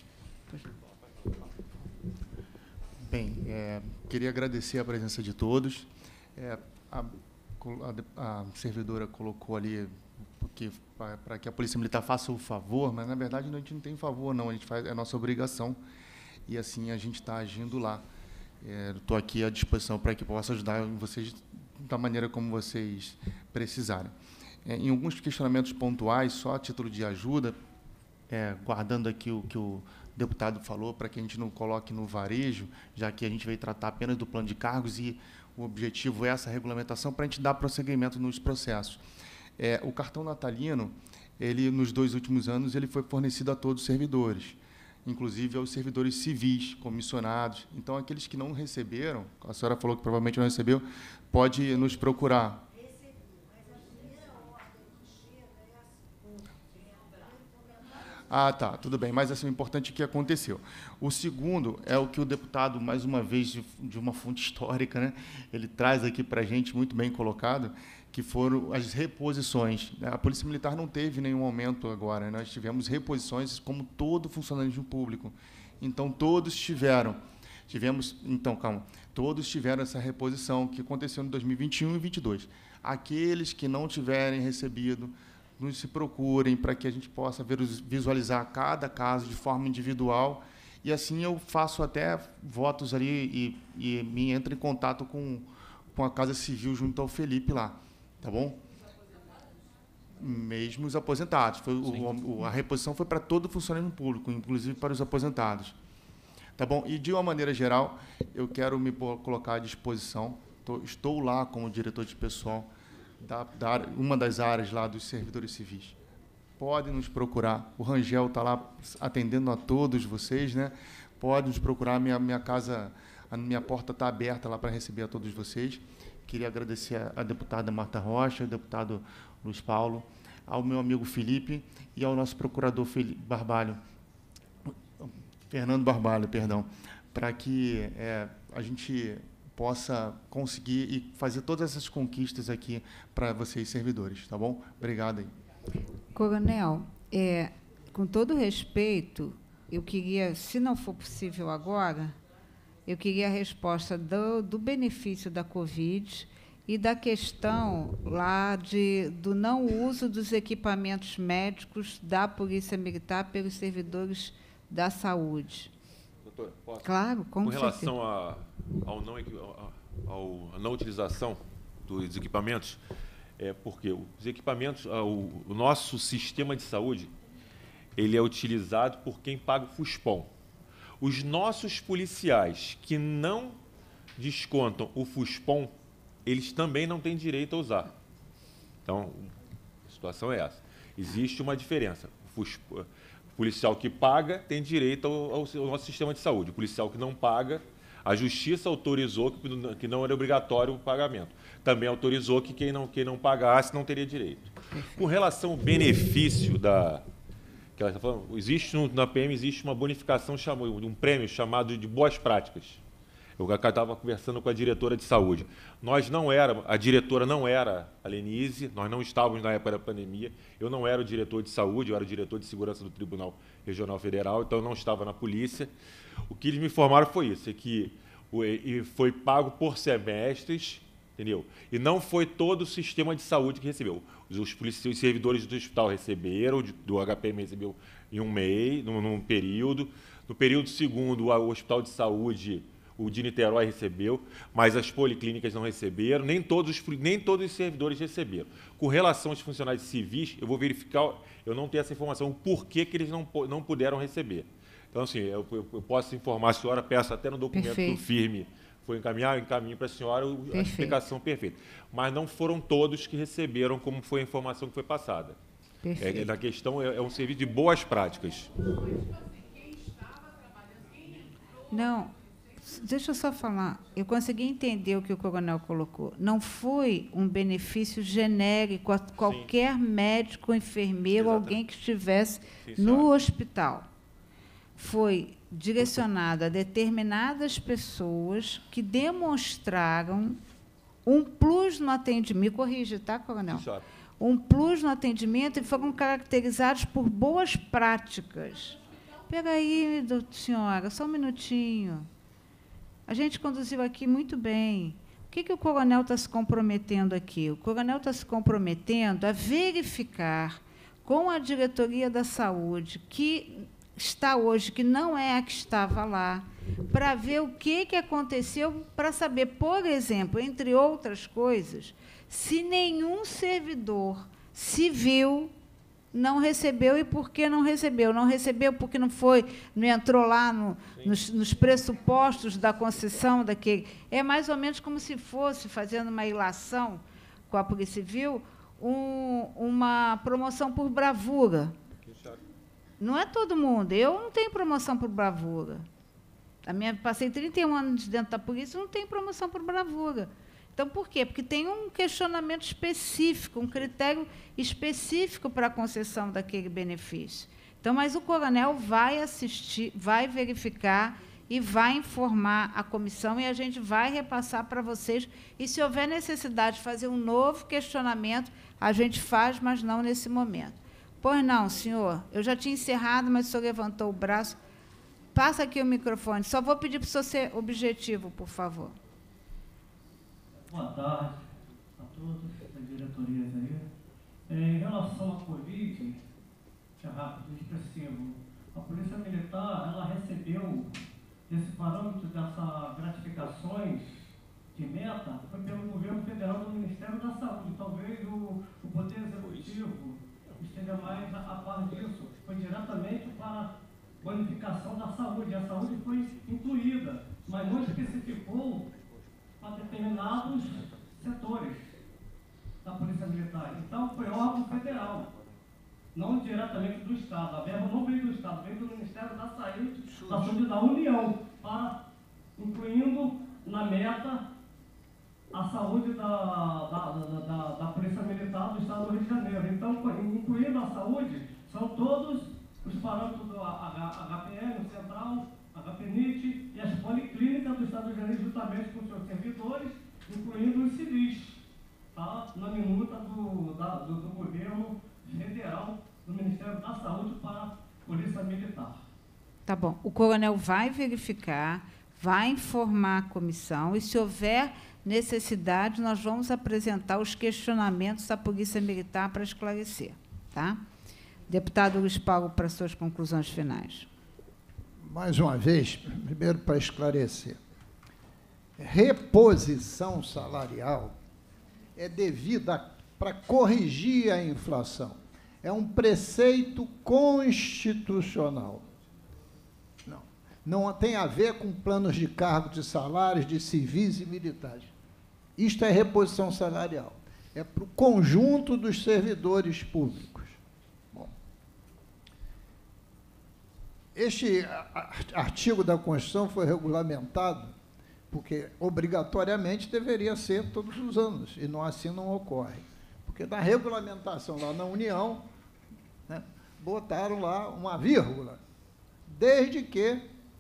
Bem, é, queria agradecer a presença de todos. É, a, a, a servidora colocou ali porque para que a Polícia Militar faça o favor, mas, na verdade, a gente não tem favor, não. A gente faz, é a nossa obrigação. E, assim, a gente está agindo lá. Estou é, aqui à disposição para que possa ajudar vocês da maneira como vocês precisarem. É, em alguns questionamentos pontuais, só a título de ajuda, é, guardando aqui o que o deputado falou, para que a gente não coloque no varejo, já que a gente vai tratar apenas do plano de cargos e o objetivo é essa regulamentação para a gente dar prosseguimento nos processos. É, o cartão natalino, ele, nos dois últimos anos, ele foi fornecido a todos os servidores, inclusive aos servidores civis, comissionados. Então, aqueles que não receberam, a senhora falou que provavelmente não recebeu, pode nos procurar. Ah, tá, tudo bem, mas assim, o importante é que aconteceu. O segundo é o que o deputado, mais uma vez, de, de uma fonte histórica, né, ele traz aqui para a gente, muito bem colocado, que foram as reposições. A Polícia Militar não teve nenhum aumento agora, nós tivemos reposições como todo funcionalismo público. Então, todos tiveram. Tivemos, então, calma, todos tiveram essa reposição que aconteceu em dois mil e vinte e um e dois mil e vinte e dois. Aqueles que não tiverem recebido, nos se procurem para que a gente possa visualizar cada caso de forma individual e, assim, eu faço até votos ali e, e me entro em contato com, com a Casa Civil junto ao Felipe lá, tá bom? Mesmo os aposentados. Foi, o, o, a reposição foi para todo o funcionalismo público, inclusive para os aposentados. Tá bom? E, de uma maneira geral, eu quero me colocar à disposição. Tô, estou lá como diretor de pessoal, Da, da, uma das áreas lá dos servidores civis. Podem nos procurar. O Rangel está lá atendendo a todos vocês, né? Podem nos procurar. Minha, minha casa, a minha porta está aberta lá para receber a todos vocês. Queria agradecer a, a deputada Marta Rocha, ao deputado Luiz Paulo, ao meu amigo Felipe e ao nosso procurador Felipe Barbalho, Fernando Barbalho, perdão, para que é, a gente possa conseguir e fazer todas essas conquistas aqui para vocês, servidores, tá bom? Obrigado aí. Coronel, é, com todo respeito, eu queria, se não for possível agora, eu queria a resposta do, do benefício da Covid e da questão lá de, do não uso dos equipamentos médicos da Polícia Militar pelos servidores da saúde. Doutor, posso? Claro, com, com certeza. relação a, ao não, ao, a não utilização dos equipamentos, é porque os equipamentos, o, o nosso sistema de saúde, ele é utilizado por quem paga o FUSPOM. Os nossos policiais que não descontam o FUSPOM, eles também não têm direito a usar. Então, a situação é essa. Existe uma diferença. O FUSPOM, o policial que paga tem direito ao, ao nosso sistema de saúde. O policial que não paga, a Justiça autorizou que, que não era obrigatório o pagamento. Também autorizou que quem não, quem não pagasse não teria direito. Com relação ao benefício da, que que ela está falando, existe no, na P M existe uma bonificação, chamado, um prêmio chamado de boas práticas. Eu estava conversando com a diretora de saúde. Nós não éramos, a diretora não era a Lenise, nós não estávamos na época da pandemia, eu não era o diretor de saúde, eu era o diretor de segurança do Tribunal Regional Federal, então eu não estava na polícia. O que eles me informaram foi isso, é que e foi pago por semestres, entendeu? E não foi todo o sistema de saúde que recebeu. Os, os, os servidores do hospital receberam, do H P M recebeu em um mês, num, num período. No período segundo, o Hospital de Saúde, o de Niterói recebeu, mas as policlínicas não receberam, nem todos, nem todos os servidores receberam. Com relação aos funcionários civis, eu vou verificar, eu não tenho essa informação, o porquê que eles não, não puderam receber. Então, assim, eu, eu posso informar a senhora, peço até no documento Perfeito. do firme, foi encaminhar, encaminho para a senhora a explicação perfeita. Mas não foram todos que receberam, como foi a informação que foi passada. Perfeito. É, na questão, é, é um serviço de boas práticas. Não, deixa eu só falar. Eu consegui entender o que o coronel colocou. Não foi um benefício genérico a qualquer Sim. médico, enfermeiro, Exatamente. alguém que estivesse Sim, no hospital. Foi direcionado a determinadas pessoas que demonstraram um plus no atendimento. Me corrija, tá, coronel? Sim, um plus no atendimento e foram caracterizados por boas práticas. Espera aí, senhora, só um minutinho. A gente conduziu aqui muito bem. O que, que o coronel está se comprometendo aqui? O coronel está se comprometendo a verificar com a diretoria da saúde, que está hoje, que não é a que estava lá, para ver o que, que aconteceu, para saber, por exemplo, entre outras coisas, se nenhum servidor civil não recebeu e por que não recebeu. Não recebeu porque não foi, não entrou lá no, nos, nos pressupostos da concessão daquele. É mais ou menos como se fosse, fazendo uma ilação com a Polícia Civil, um, uma promoção por bravura. Não é todo mundo. Eu não tenho promoção por bravura. A minha, passei trinta e um anos dentro da polícia, não tenho promoção por bravura. Então, por quê? Porque tem um questionamento específico, um critério específico para a concessão daquele benefício. Então, mas o coronel vai assistir, vai verificar e vai informar a comissão e a gente vai repassar para vocês. E, se houver necessidade de fazer um novo questionamento, a gente faz, mas não nesse momento. Pois não, senhor. Eu já tinha encerrado, mas o senhor levantou o braço. Passa aqui o microfone. Só vou pedir para o senhor ser objetivo, por favor. Boa tarde a todos das diretorias aí. É, em relação à Covid, que é rápido e expressivo, a Polícia Militar ela recebeu esse parâmetro dessas gratificações de meta, foi pelo governo federal do Ministério da Saúde. Talvez o, o Poder Executivo esteja mais a, a par disso. Foi diretamente para a bonificação da saúde. A saúde foi incluída, mas não especificou para determinados setores da Polícia Militar. Então, foi órgão federal, não diretamente do Estado. A verba não veio do Estado, veio do Ministério da Saúde, da Saúde da União, para, incluindo na meta a saúde da, da, da, da, da Polícia Militar do Estado do Rio de Janeiro. Então, incluindo a saúde, são todos os parâmetros do H P M, Central, H P N I T e as policlínicas do Estado do Rio de Janeiro, juntamente com seus servidores, incluindo os civis, tá? Na minuta do, da, do, do governo federal, do Ministério da Saúde para a Polícia Militar. Tá bom. O coronel vai verificar, vai informar a comissão, e, se houver necessidade, nós vamos apresentar os questionamentos da Polícia Militar para esclarecer. Tá? Deputado Luiz Paulo, para suas conclusões finais. Mais uma vez, primeiro para esclarecer, reposição salarial é devida para corrigir a inflação. É um preceito constitucional. Não, não tem a ver com planos de cargo de salários de civis e militares. Isto é reposição salarial. É para o conjunto dos servidores públicos. Bom, este artigo da Constituição foi regulamentado porque, obrigatoriamente, deveria ser todos os anos, e não assim não ocorre. Porque, na regulamentação lá na União, né, botaram lá uma vírgula, desde que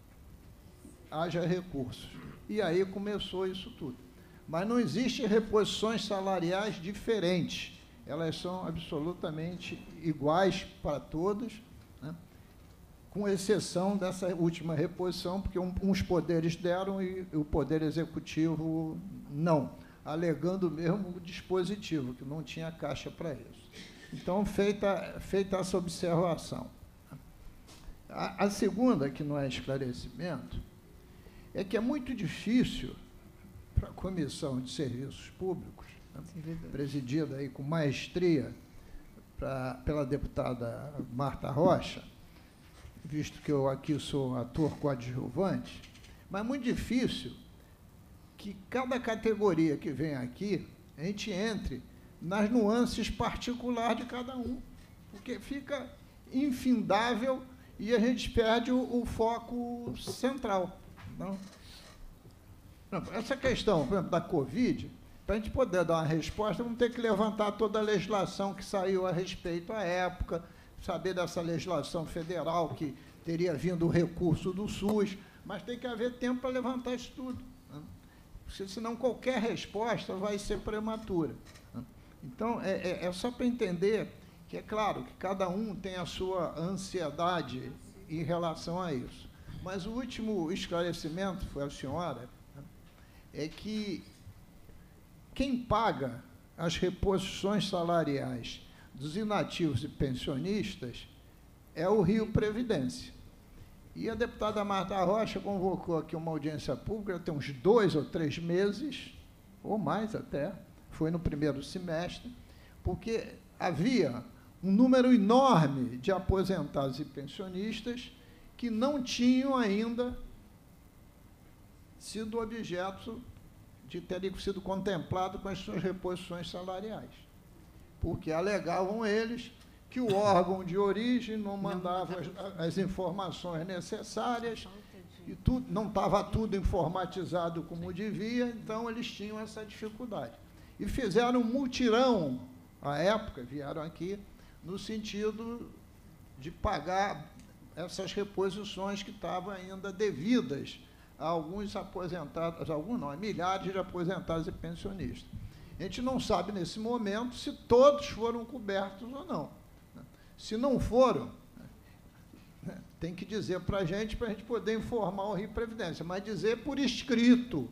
haja recursos. E aí começou isso tudo. Mas não existem reposições salariais diferentes. Elas são absolutamente iguais para todos, né? Com exceção dessa última reposição, porque um, uns poderes deram e o Poder Executivo não, alegando mesmo o dispositivo, que não tinha caixa para isso. Então, feita, feita essa observação. A, a segunda, que não é esclarecimento, é que é muito difícil para a Comissão de Serviços Públicos, né, presidida aí com maestria pra, pela deputada Marta Rocha, visto que eu aqui sou ator coadjuvante, mas é muito difícil que cada categoria que vem aqui, a gente entre nas nuances particulares de cada um, porque fica infindável e a gente perde o, o foco central. Não? Essa questão, por exemplo, da Covid, para a gente poder dar uma resposta, vamos ter que levantar toda a legislação que saiu a respeito à época, saber dessa legislação federal que teria vindo o recurso do SUS, mas tem que haver tempo para levantar isso tudo, né? Porque senão qualquer resposta vai ser prematura, né? Então, é, é, é só para entender que é claro que cada um tem a sua ansiedade em relação a isso. Mas o último esclarecimento, foi a senhora, né, é que quem paga as reposições salariais dos inativos e pensionistas é o Rio Previdência. E a deputada Marta Rocha convocou aqui uma audiência pública, tem uns dois ou três meses, ou mais até, foi no primeiro semestre, porque havia um número enorme de aposentados e pensionistas que não tinham ainda sido objeto de terem sido contemplados com as suas reposições salariais, porque alegavam eles que o órgão de origem não mandava as, as informações necessárias e tudo, não estava tudo informatizado como devia, então eles tinham essa dificuldade. E fizeram um mutirão, à época, vieram aqui, no sentido de pagar essas reposições que estavam ainda devidas a alguns aposentados, alguns não, milhares de aposentados e pensionistas. A gente não sabe, nesse momento, se todos foram cobertos ou não. Se não foram, tem que dizer para a gente, para a gente poder informar o Rio Previdência, mas dizer por escrito.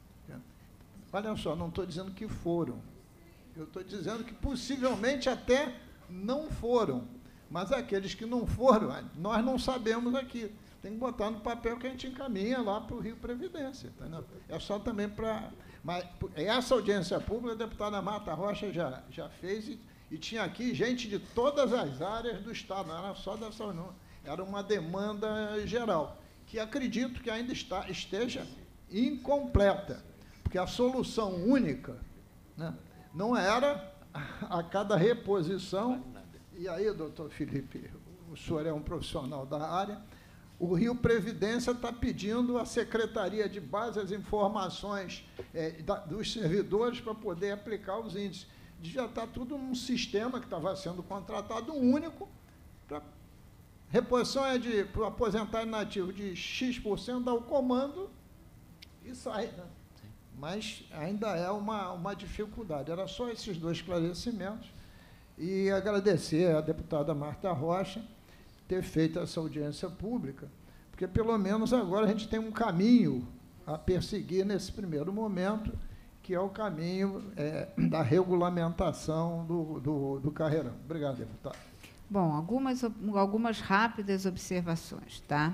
Olha só, não estou dizendo que foram, eu estou dizendo que possivelmente até não foram, mas aqueles que não foram, nós não sabemos aqui. Tem que botar no papel que a gente encaminha lá para o Rio Previdência. Entendeu? É só também para... Mas essa audiência pública, a deputada Marta Rocha já, já fez, e, e tinha aqui gente de todas as áreas do Estado, não era só dessa União, era uma demanda geral, que acredito que ainda está, esteja incompleta, porque a solução única, né, não era a, a cada reposição, e aí, doutor Felipe, o senhor é um profissional da área, o Rio Previdência está pedindo à Secretaria de Base as informações é, da, dos servidores para poder aplicar os índices. Já está tudo num sistema que estava sendo contratado único, para reposição é de, para o aposentado inativo de X por cento, dá o comando e sai, né? Mas ainda é uma, uma dificuldade. Era só esses dois esclarecimentos. E agradecer à deputada Marta Rocha ter feito essa audiência pública, porque, pelo menos, agora a gente tem um caminho a perseguir nesse primeiro momento, que é o caminho é, da regulamentação do, do, do carreirão. Obrigado, deputado. Bom, algumas, algumas rápidas observações, tá?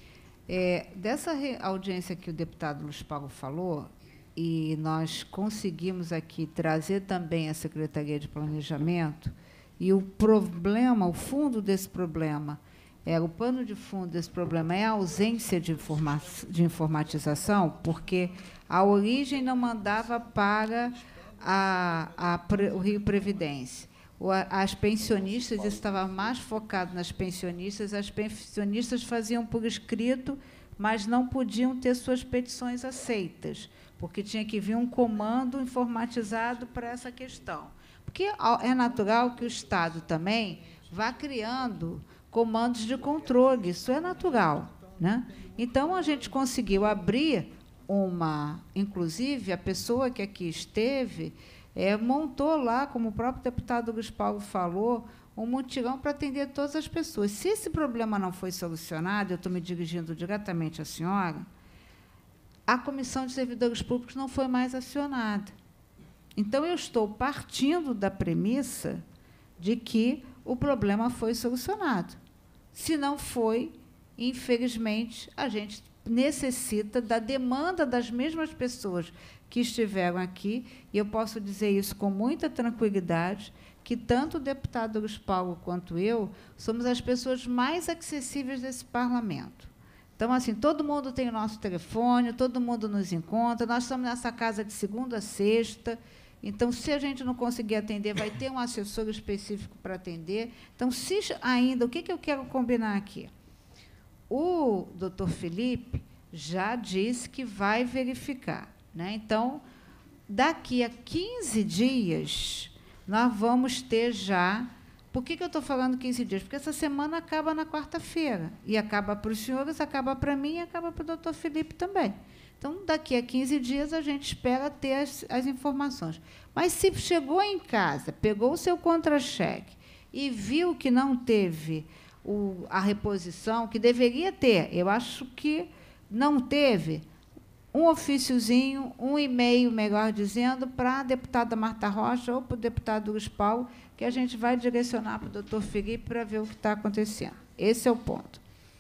É, dessa audiência que o deputado Luiz Paulo falou, e nós conseguimos aqui trazer também a Secretaria de Planejamento, e o problema, o fundo desse problema, é, o pano de fundo desse problema é a ausência de, informa de informatização, porque a origem não mandava para a, a, o Rio Previdência. O, as pensionistas, isso estava mais focado nas pensionistas, as pensionistas faziam por escrito, mas não podiam ter suas petições aceitas, porque tinha que vir um comando informatizado para essa questão. Porque é natural que o Estado também vá criando comandos de controle, isso é natural, né? Então, a gente conseguiu abrir uma... Inclusive, a pessoa que aqui esteve é, montou lá, como o próprio deputado Luiz Paulo falou, um mutirão para atender todas as pessoas. Se esse problema não foi solucionado, eu estou me dirigindo diretamente à senhora, a Comissão de Servidores Públicos não foi mais acionada. Então, eu estou partindo da premissa de que o problema foi solucionado. Se não foi, infelizmente, a gente necessita da demanda das mesmas pessoas que estiveram aqui, e eu posso dizer isso com muita tranquilidade, que tanto o deputado Luiz Paulo quanto eu somos as pessoas mais acessíveis desse parlamento. Então, assim, todo mundo tem o nosso telefone, todo mundo nos encontra, nós estamos nessa casa de segunda a sexta. Então, se a gente não conseguir atender, vai ter um assessor específico para atender. Então, se ainda, o que, que eu quero combinar aqui? O doutor Felipe já disse que vai verificar, né? Então, daqui a quinze dias, nós vamos ter já... Por que, que eu estou falando quinze dias? Porque essa semana acaba na quarta-feira. E acaba para os senhores, acaba para mim e acaba para o doutor Felipe também. Então, daqui a quinze dias, a gente espera ter as, as informações. Mas, se chegou em casa, pegou o seu contra-cheque e viu que não teve o, a reposição, que deveria ter, eu acho que não teve, um ofíciozinho, um e-mail, melhor dizendo, para a deputada Marta Rocha ou para o deputado Luiz Paulo, que a gente vai direcionar para o doutor Felipe para ver o que está acontecendo. Esse é o ponto.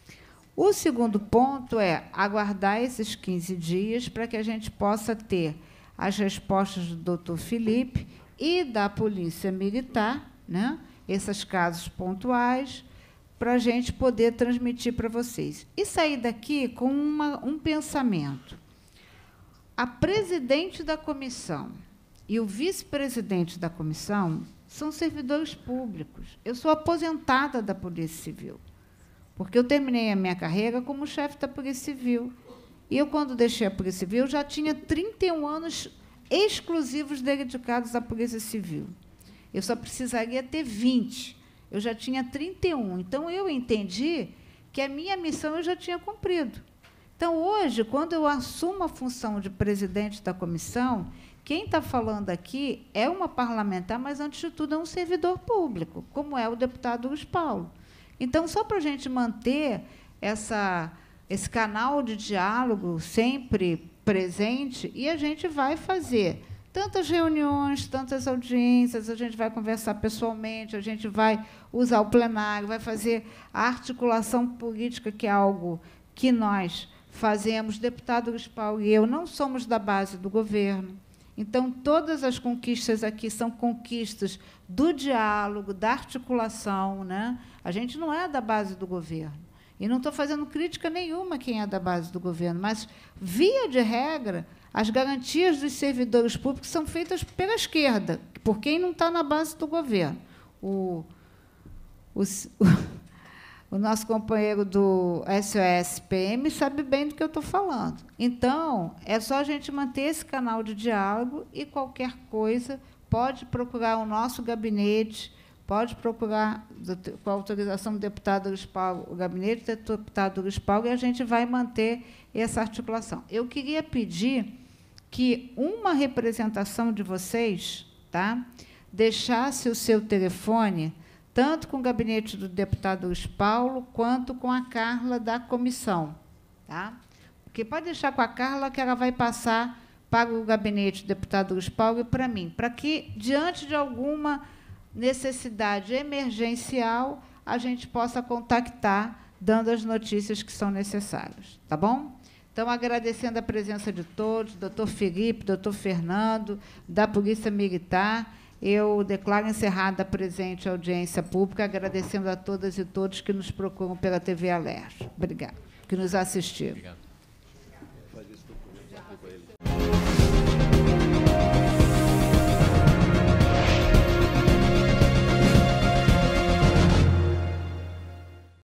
O segundo ponto é aguardar esses quinze dias para que a gente possa ter as respostas do doutor Felipe e da Polícia Militar, né, esses casos pontuais, para a gente poder transmitir para vocês. E sair daqui com uma, um pensamento. A presidente da comissão e o vice-presidente da comissão são servidores públicos. Eu sou aposentada da Polícia Civil, porque eu terminei a minha carreira como chefe da Polícia Civil. E eu, quando deixei a Polícia Civil, já tinha trinta e um anos exclusivos dedicados à Polícia Civil. Eu só precisaria ter vinte. Eu já tinha trinta e um. Então, eu entendi que a minha missão eu já tinha cumprido. Então, hoje, quando eu assumo a função de presidente da comissão, quem está falando aqui é uma parlamentar, mas, antes de tudo, é um servidor público, como é o deputado Luiz Paulo. Então, só para a gente manter essa, esse canal de diálogo sempre presente, e a gente vai fazer tantas reuniões, tantas audiências, a gente vai conversar pessoalmente, a gente vai usar o plenário, vai fazer a articulação política, que é algo que nós fazemos. Deputado Luiz Paulo e eu não somos da base do governo. Então, todas as conquistas aqui são conquistas do diálogo, da articulação, né? A gente não é da base do governo. E não estou fazendo crítica nenhuma a quem é da base do governo, mas, via de regra, as garantias dos servidores públicos são feitas pela esquerda, por quem não está na base do governo. O, o, o nosso companheiro do S O S P M sabe bem do que eu estou falando. Então, é só a gente manter esse canal de diálogo e, qualquer coisa, pode procurar o nosso gabinete, pode procurar, com a autorização do deputado Luiz Paulo, o gabinete do deputado Luiz Paulo, e a gente vai manter essa articulação. Eu queria pedir que uma representação de vocês, tá, deixasse o seu telefone, tanto com o gabinete do deputado Luiz Paulo, quanto com a Carla da comissão. Tá? Porque pode deixar com a Carla, que ela vai passar para o gabinete do deputado Luiz Paulo e para mim, para que, diante de alguma necessidade emergencial, a gente possa contactar, dando as notícias que são necessárias. Tá bom? Então, agradecendo a presença de todos, doutor Felipe, doutor Fernando, da Polícia Militar, eu declaro encerrada a presente audiência pública, agradecendo a todas e todos que nos procuram pela T V Alerj. Obrigada, que nos assistiram. Obrigado.